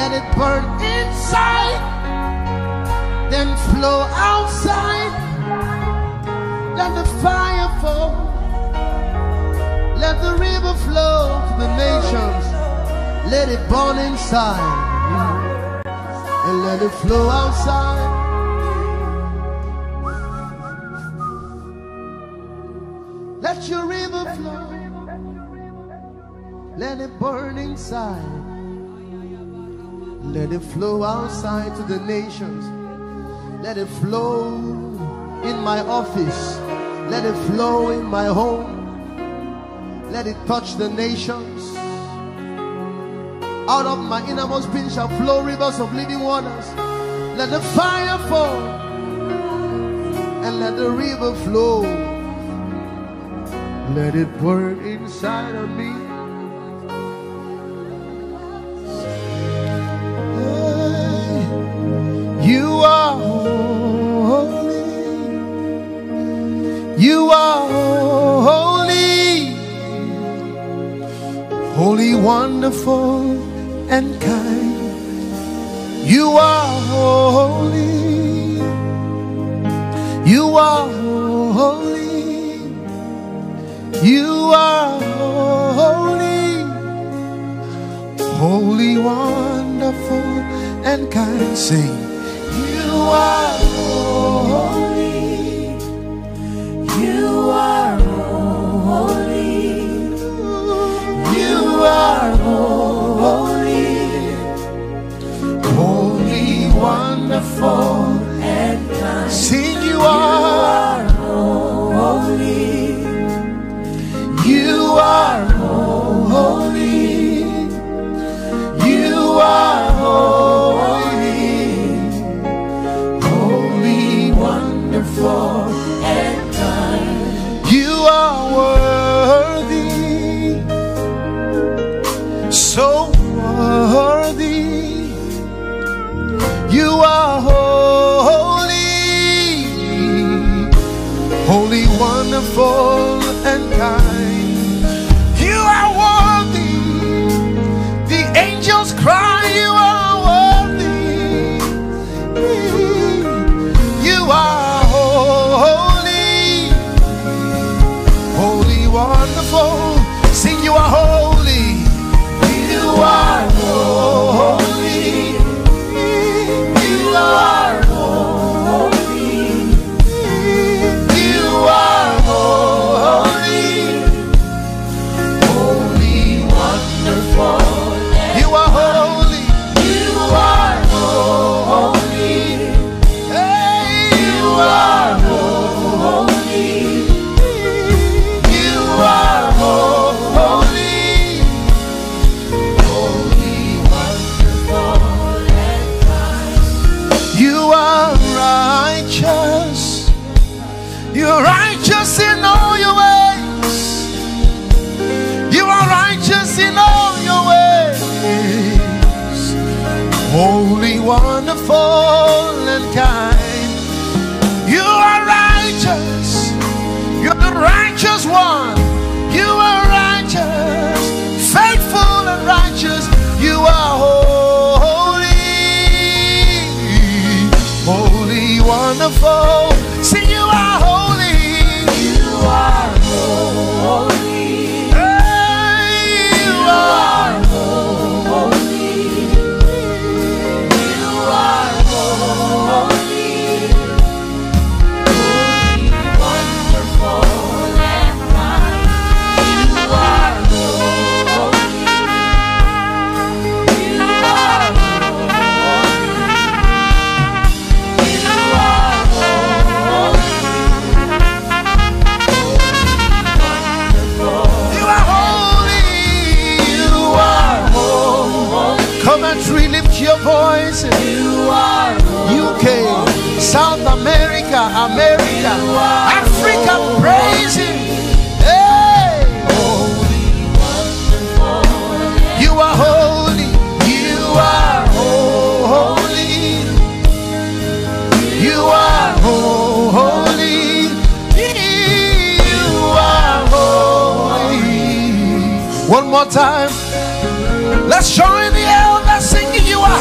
Let it burn inside, then flow outside. Let the fire fall. Let the river flow to the nations. Let it burn inside, and let it flow outside. Let your river flow. Let it burn inside. Let it flow outside to the nations. Let it flow in my office. Let it flow in my home. Let it touch the nations. Out of my innermost being shall flow rivers of living waters. Let the fire fall, and let the river flow. Let it burn inside of me. You are holy. You are holy. Holy, wonderful, and kind. You are holy. You are holy. You are holy. Holy, wonderful, and kind. Sing. You are holy. You are holy. You are holy. Holy, wonderful, and kind. Sing. You are holy. You are holy. You are holy. Holy, wonderful, and kind. You are worthy, so worthy. You are holy, holy, wonderful, and kind. You are worthy. The angels cry, you are worthy. You are holy, holy, wonderful. Sing. You are holy. You are holy. You are holy. You are holy. Holy, wonderful. You are holy. You are holy. Hey, you are holy. You are holy. Holy, wonderful, and kind. You are righteous. You're righteous in all your ways. You are righteous in all your ways. Holy, wonderful, and kind. You are righteous. You're the righteous one. You are righteous, faithful, and righteous. You are holy, holy, wonderful. See, you are holy. You are holy. Hey, you are holy. You are holy. Holy, wonderful, and kind. You are holy. You are holy. You are holy. You are holy. You are holy. Come and lift your voice. You are U K, South America, America, Africa, praise Him. Hey, holy, wonderful. You are holy. You are holy. You are holy. You are holy. One more time. Let's join the elders singing. You are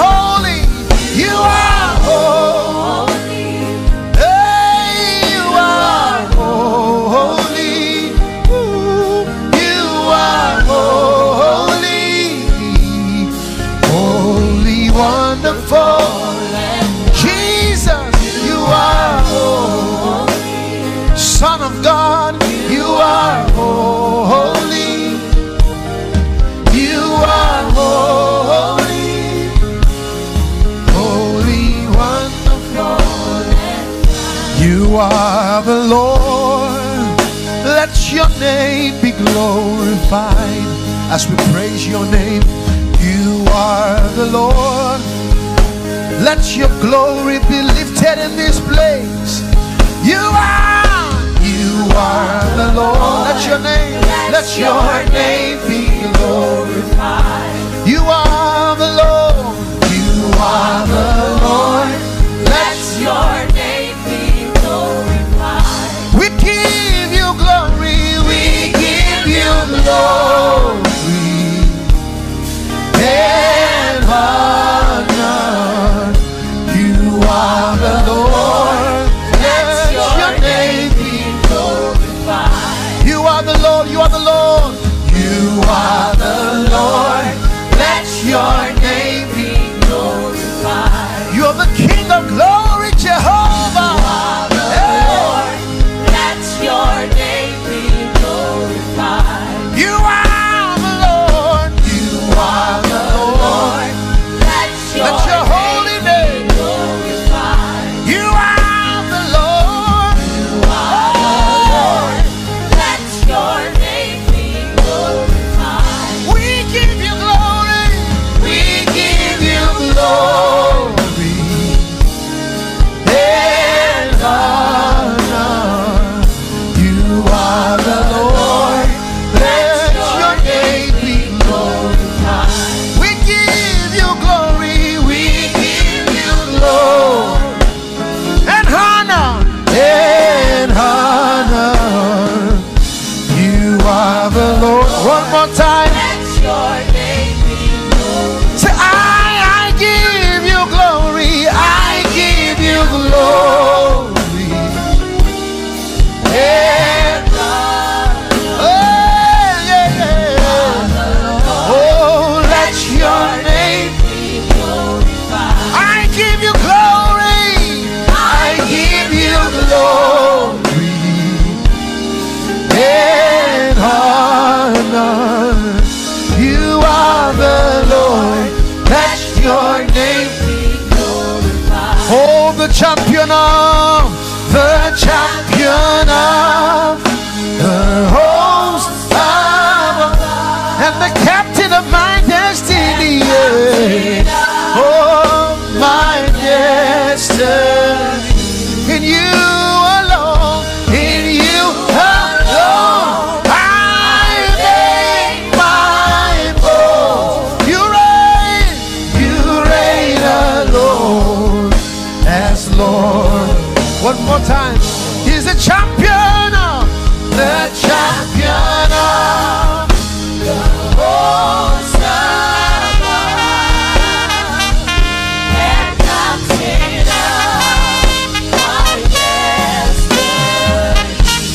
your name be glorified as we praise your name. You are the Lord. Let your glory be lifted in this place. You are, you are the Lord. Let your name, let your name be glorified. You are the Lord. You are the Lord. Let your name be glorified. We give you glory. We give you glory and honor. You are the Lord. Let your name be glorified. You are the Lord. You are the Lord. You are the Lord. Let your name be glorified. You are the King of glory, Jehovah. You are the Lord. Let your name be glorified. You are the Lord. You are the Lord. Let your, Let your holy name be glorified. You are the Lord. You are the Lord. Let your name be glorified. We give you glory. We give you glory and honor. You are the Lord. Let your name be glorified. We give you glory. We give you glory and honor and honor. You are the Lord. One more time. Let your name be glorified. Say, I, I give you glory. I give you glory and honor. Oh, yeah, yeah. Oh, let your name be glorified. I give you glory. I give you glory and honor. You are the Lord. Let your name be glorified. Oh, the champion of, the champion of the host of, and the captain of my destiny. Yeah. Oh, my destiny. In you alone, in you alone, I make my boast. You reign, you reign alone as Lord. One more time. He's the champion of, the champion of the host of and captain of my destiny.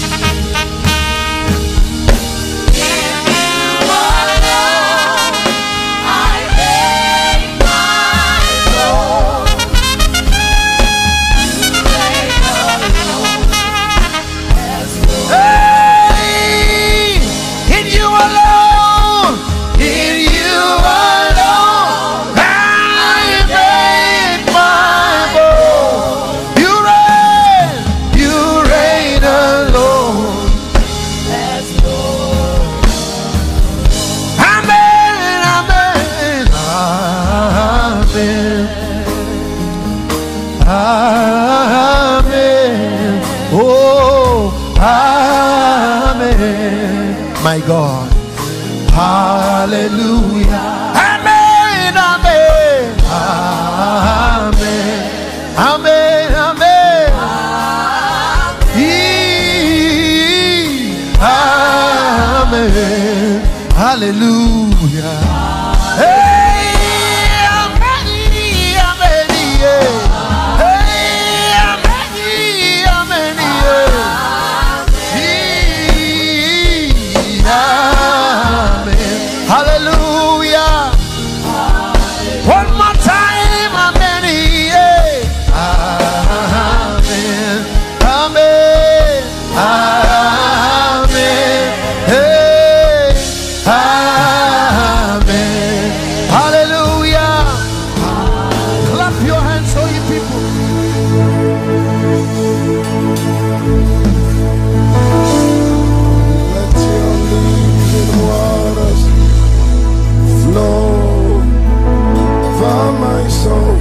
In you alone, I make my boast. You reign alone as Lord. Hey, in you alone, in you alone, I make my boast. You reign, you reign alone as Lord. Amen, amen, amen, amen. Oh, amen. My God. Hallelujah. Amen, amen, amen, amen, amen. Yee. Amen. Hallelujah. Hey, amen, amen, yeah. Hey, amen, amen, yeah. Yee. Amen. Hallelujah. my soul.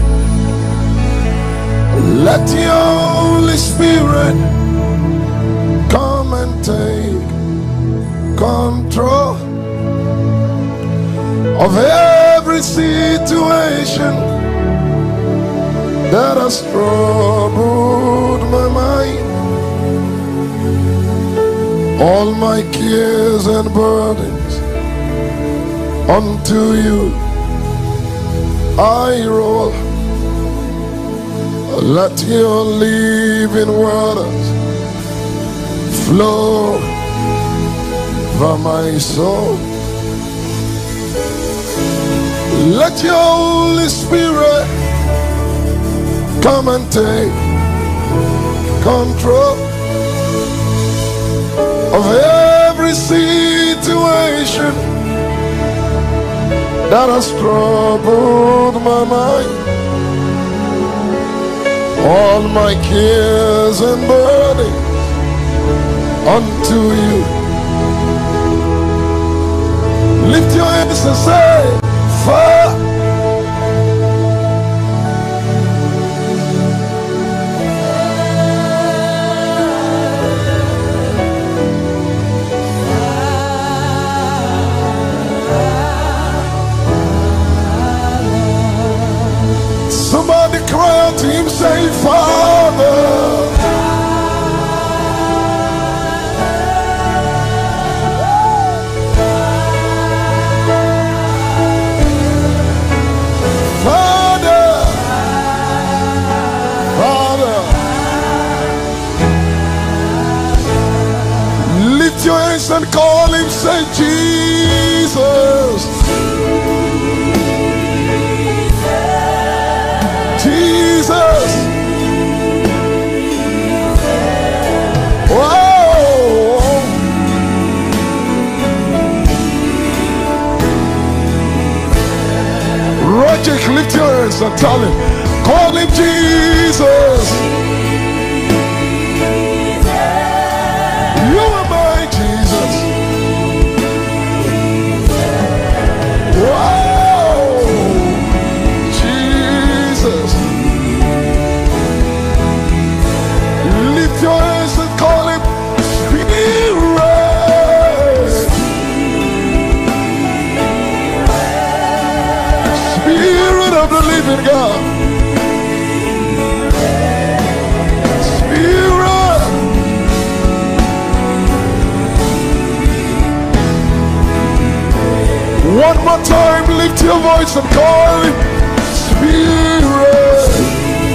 Let your Holy Spirit come and take control of every situation that has troubled my mind. All my cares and burdens unto you I roll. Let your living waters flow from my soul. Let your Holy Spirit come and take control of every situation that has troubled my mind. All my cares and burdens unto you. Lift your hands and say, Father. Somebody cry out to him, say, Father. Father. Father. Lift your hands and call him, say, Jesus. Jesus. Whoa. Roger, lift your hands and tell him, call him Jesus. You are my Jesus. Wow. Jesus. Lift your hands and call him Spirit. Spirit of the living God. Spirit. One more time, lift your voice and call him Spirit.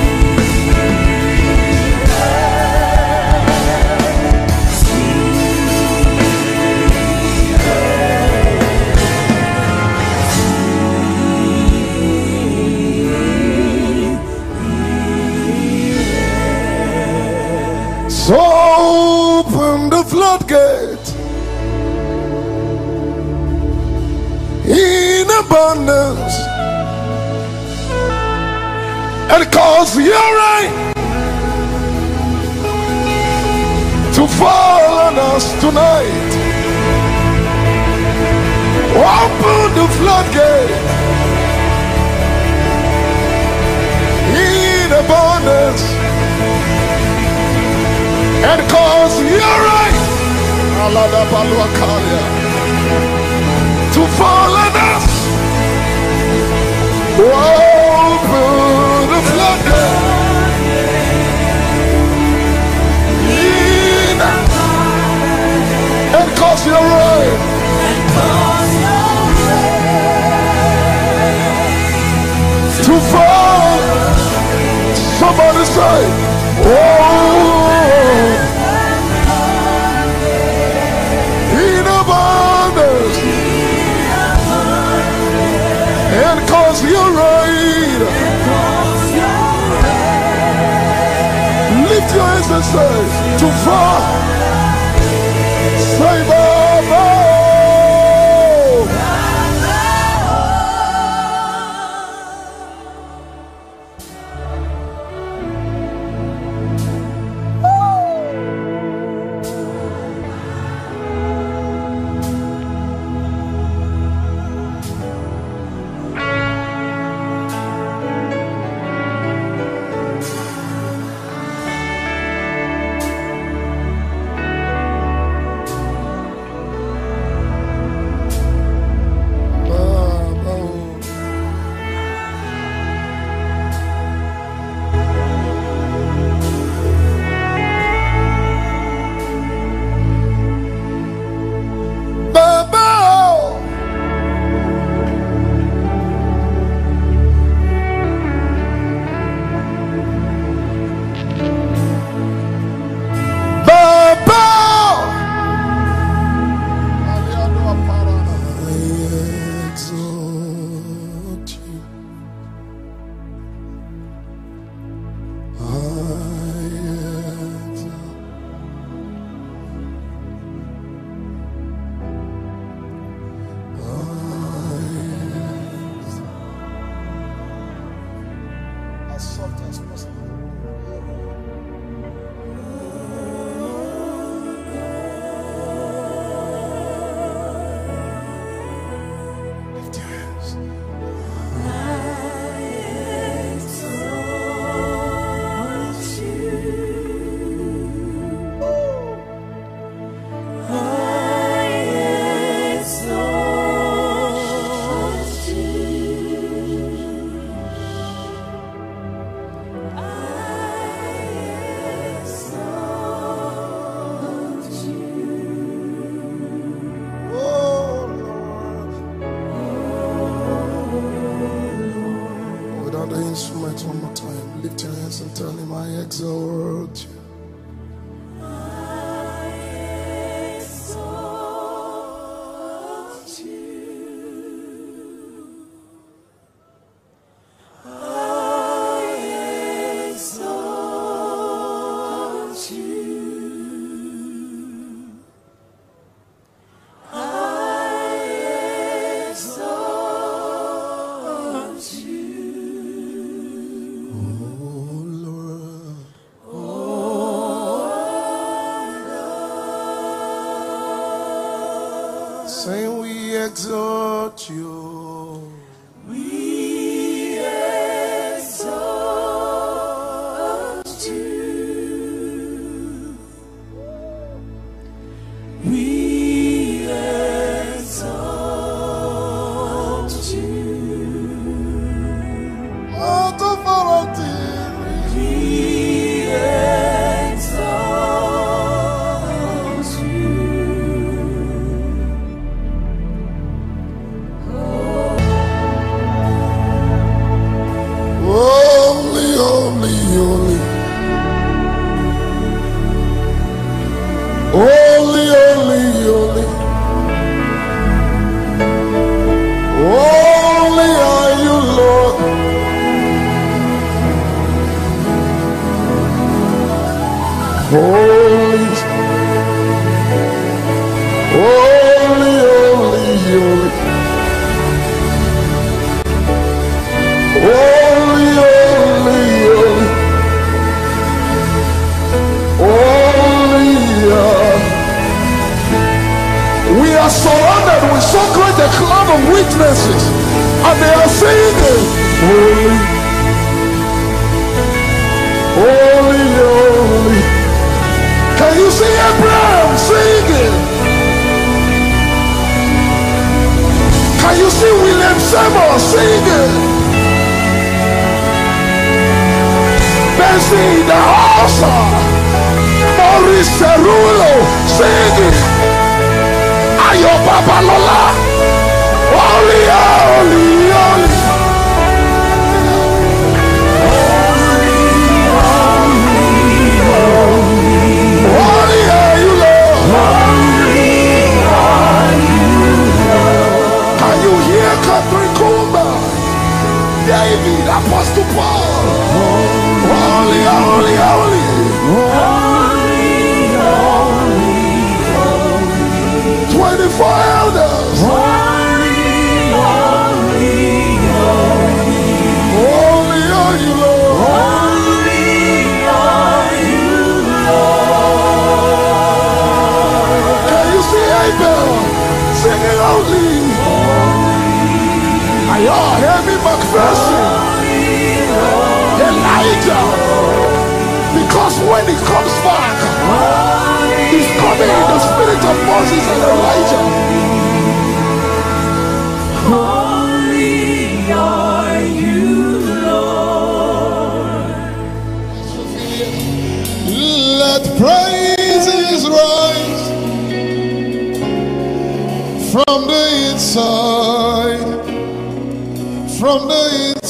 So open the floodgate in abundance and cause your rain to fall on us tonight. Open the floodgate in abundance and cause your rain to fall on us. Open the floodgate in and cause your rain to fall. Somebody say, oh, in abundance and cause your rain. Lift your hands and say, to fall. Say, Baba. as soft as possible. Lift your hands. One more time, lift your hands and tell him, I exalt you. I exalt you. I exalt you. I exalt you. Saying we exalt you. We exalt you. We exalt you. Out of our We exalt you. holy, holy, holy. Holy, holy, holy. Holy are you, Lord. Holy, holy, holy, holy. Holy, holy, holy. Holy, uh, we are surrounded with so great a cloud of witnesses, and they are singing, holy, holy, holy. Can you see Abraham singing? Can you see William Seymour singing? Bessie the Hossa, Maurice Cerulo singing, Ayo Babalola, holy, holy, holy. Holy are you, Lord. Can you hear Catherine Kumba, David, Apostle Paul? Holy, holy, holy. Twenty-four elders. Holy are you, Lord. Can you see Abel singing holy? Are you hear me, McPherson? Elijah, because when he comes back, he's coming in the spirit of Moses and Elijah. Holy are you, Lord. Let praises rise from the inside, from the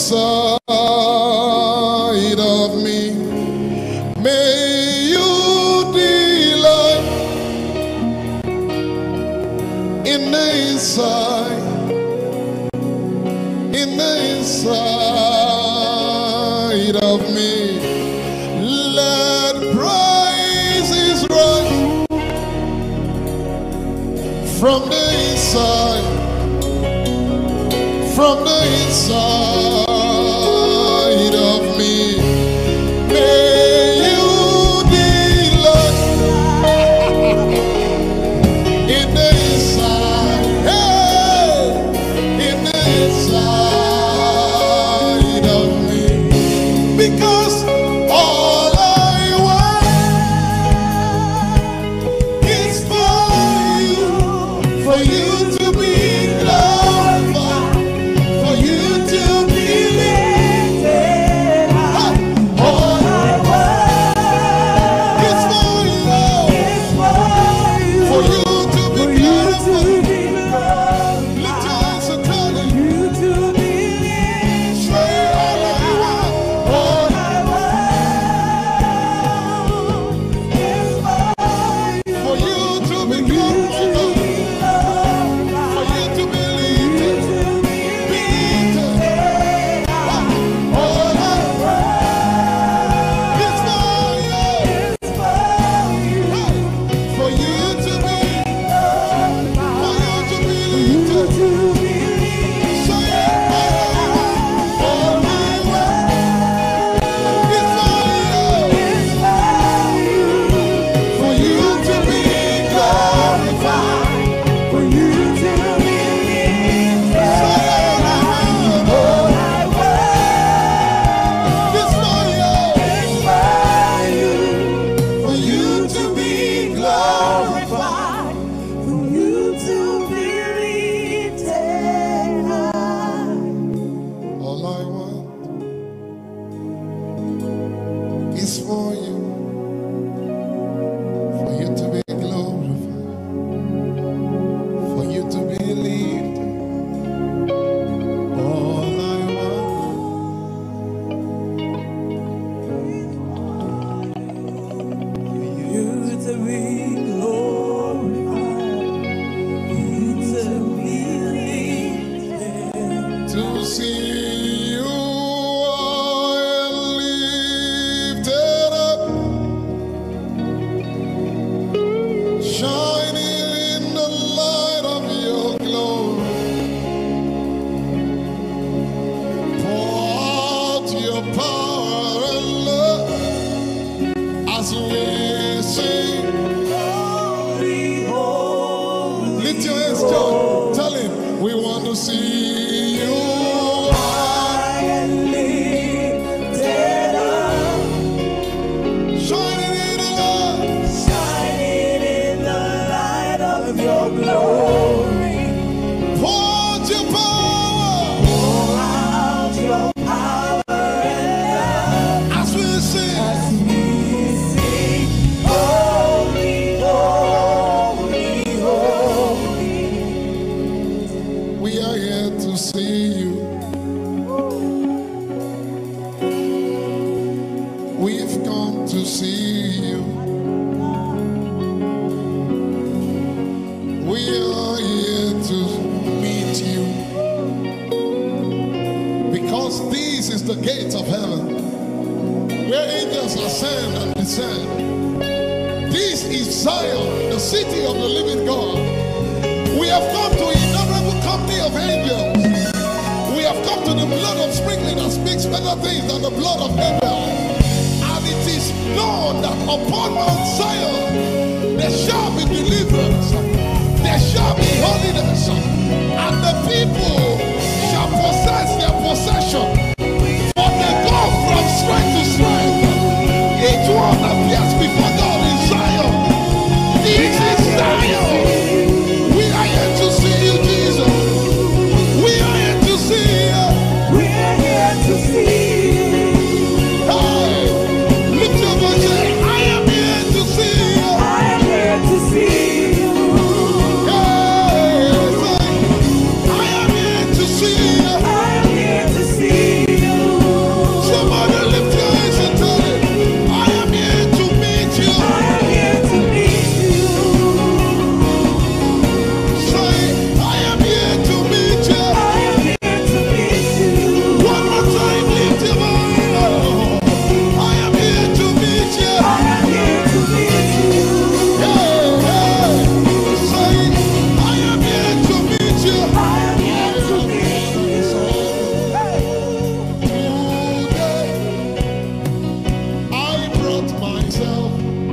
inside of me. May you delight in the inside, in the inside of me. Let praises rise from the inside, from the inside of me. before you, for you to be glorified, for you to be lifted. All I want, You to be glorified, you to be lifted. to see you high and lifted up, shining in the light of your glory. Pour out your power and love as we sing. Holy, holy, Lift your hands, John. Tell him we want to see you high and lifted up, shining in the light. shining in the light of your glory. Pour out your power Pour out your power and as we sing. love as we sing. Holy, holy, holy. We are here to see you. We've come to see you. We are here to meet you. Because this is the gate of heaven, where angels ascend and descend. This is Zion, the city of the living God. We have come to innumerable company of angels. We have come to the blood of sprinkling that speaks better things than the blood of Abel. And it is known that upon Mount Zion there shall be deliverance, there shall be holiness, and the people shall possess their possession. For they go from strength to strength. Each one appears before God in Zion. This is Zion. We are here to see you, Jesus. We are here to see you. We are here to see you. Hey, lift your voice and say, I am here to see you. I am here to see you. Hey, say, I am here to see you. I am here to see you. Somebody lift your hands and tell it. I am here to meet you. I am here to meet you. Say, I am here to meet you. I am here to meet you. One more time, lift your voice. I am here to meet you. I am here to meet you. Hey, hey. Say, I am here to meet you. I am here to meet you. Today, I brought myself.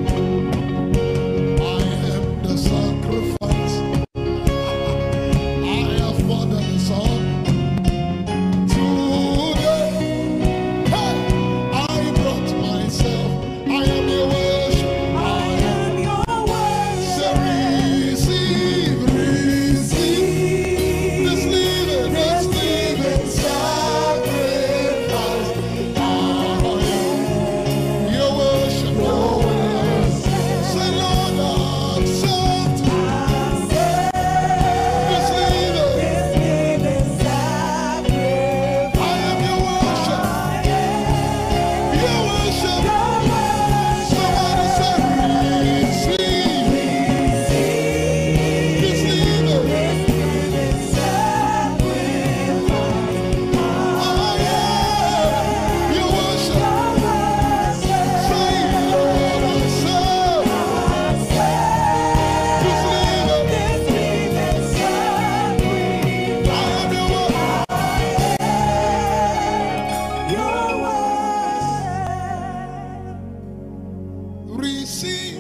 I am the sacrifice. I have more than a song. Today, hey, I brought myself. I am your worship. I am your Say, worship. receive, receive this living, this living sacrifice. I am your worship. Say, Lord, accept this living. I am your worship. Your worship. Somebody say, receive this living. I am your worship. Say, Lord, accept this living. I am your worship. Receive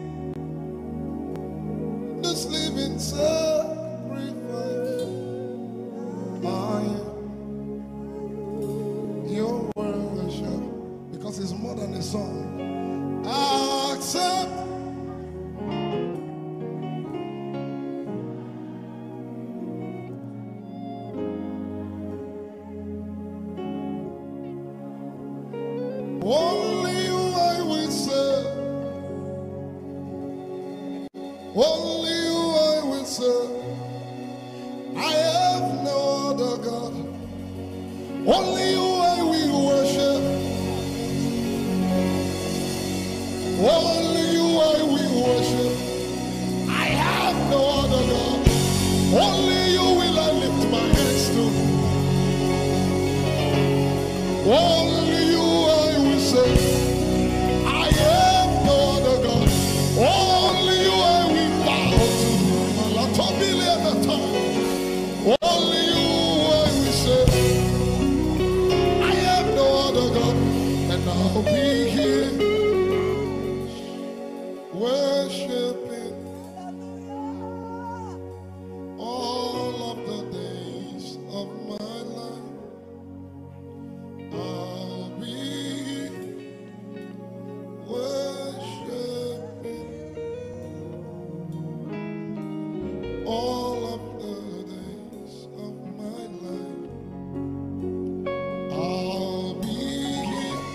this living sacrifice. I am your worship. Because it's more than a song. Accept. Only you I Only you I will serve. I have no other God. Only you I will worship. Only you I will worship. I have no other God. Only you will I lift my hands to. Only you I will serve. I have no other God. Only you I will bow to. Only you I will serve. I have no other God. And I'll be here worshiping all of the days of my life. I'll be worshiping all of the days of my life. I'll be here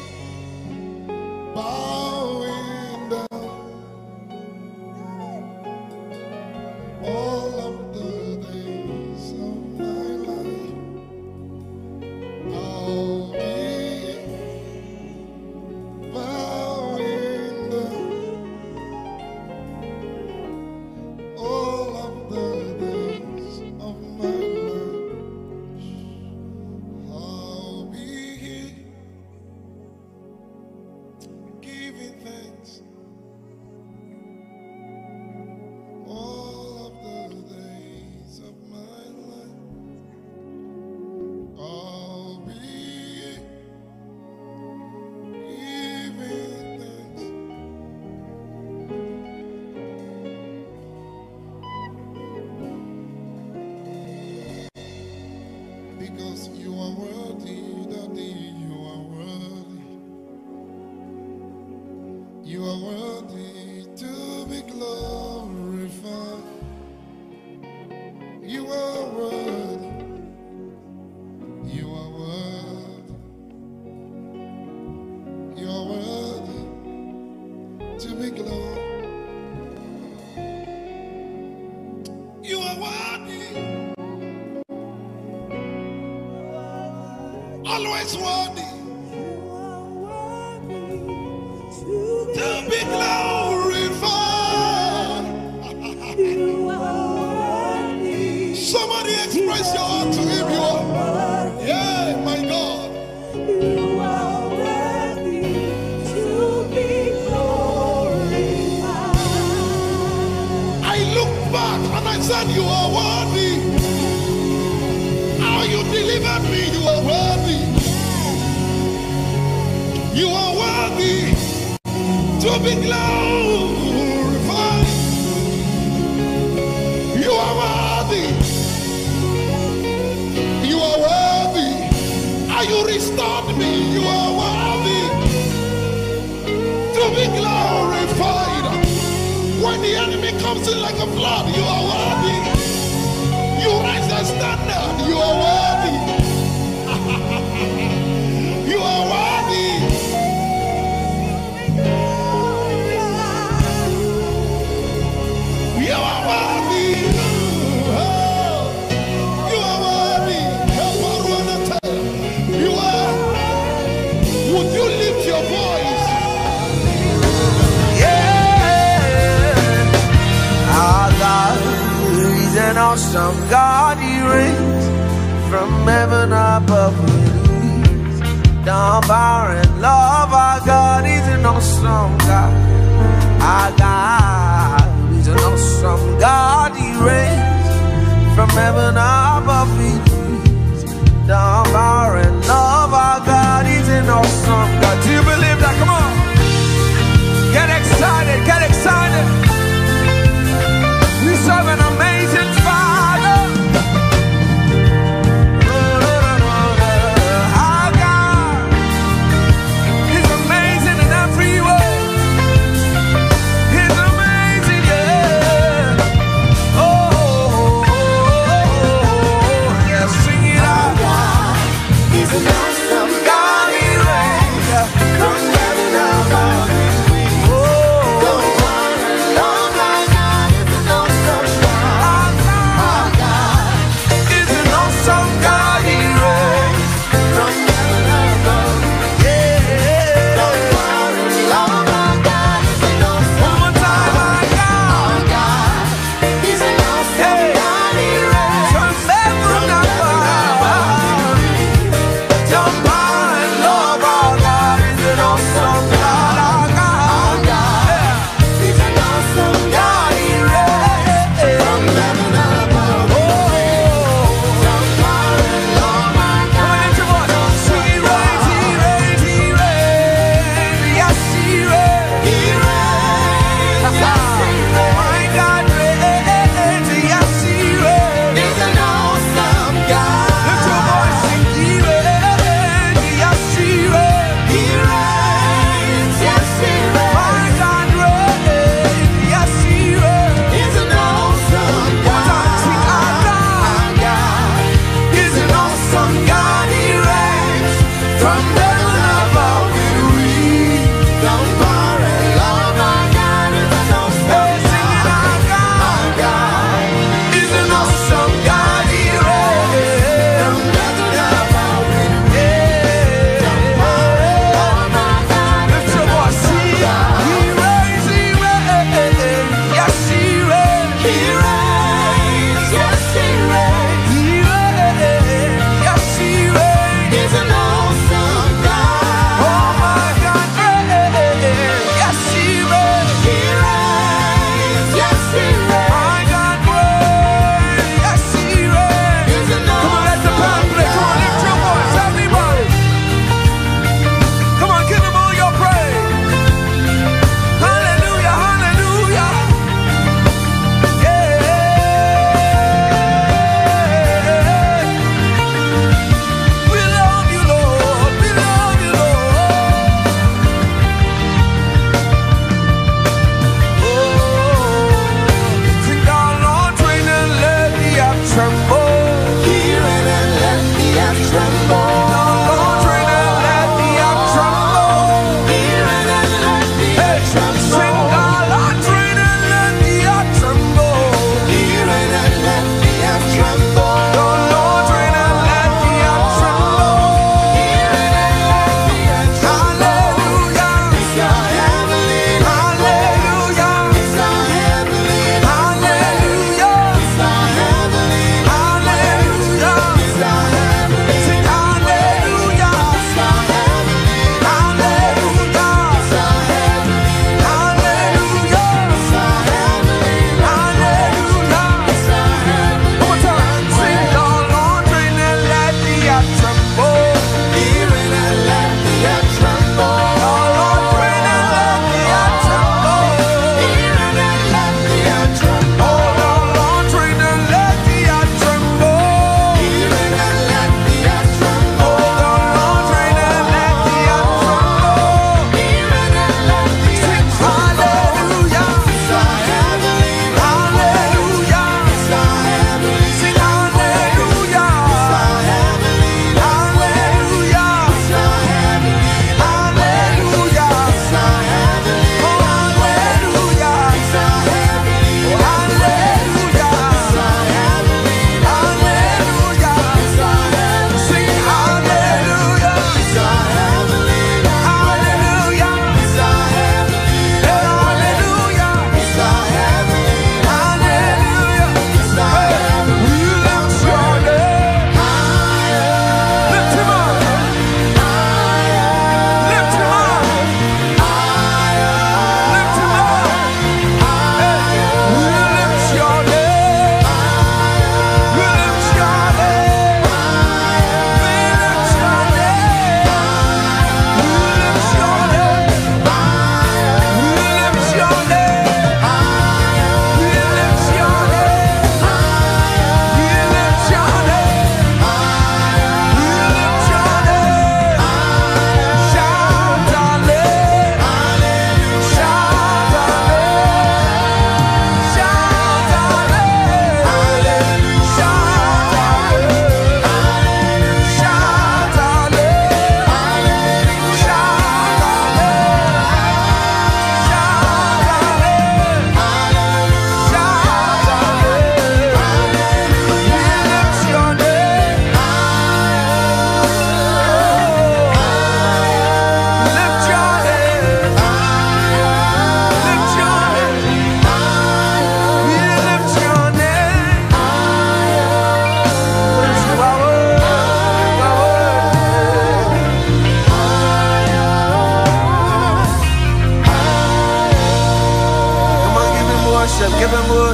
bowing down all of the days of my life. I'll be bowing down all of the days of my life. I'll be here giving thanks all of the days of my life. I'll be giving thanks. Because you are worthy, Daddy, you are worthy. You are worthy to be glorified. You are worthy. You are worthy. You are worthy to be glorified. You are worthy. Always worthy to be glorified. Somebody express your heart to him. You are, yeah, my God. I look back and I said, you are worthy. How you delivered me, you are worthy. You are worthy to be glorified. You are worthy. You are worthy. How you restored me, you are worthy to be glorified. When the enemy comes in like a flood, you are worthy. You raise the standard, you are worthy. You are worthy. You are worthy. Oh, you are worthy. Help everyone to tell. You are. Would you lift your voice? Yeah, our God is an awesome God. He reigns from heaven above with ease. Down power and love. Our God is an awesome God. Our God is an awesome God. He reigns from heaven above with ease. Down power and love. Our God is an awesome God. Do you believe that? Come on. Get excited. Get excited. We serve an amazing Father. Our God is amazing in every way. He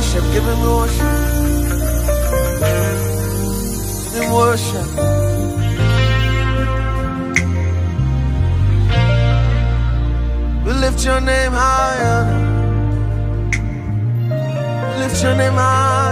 worship, give him worship. Give him worship. We lift your name higher. Lift your name high.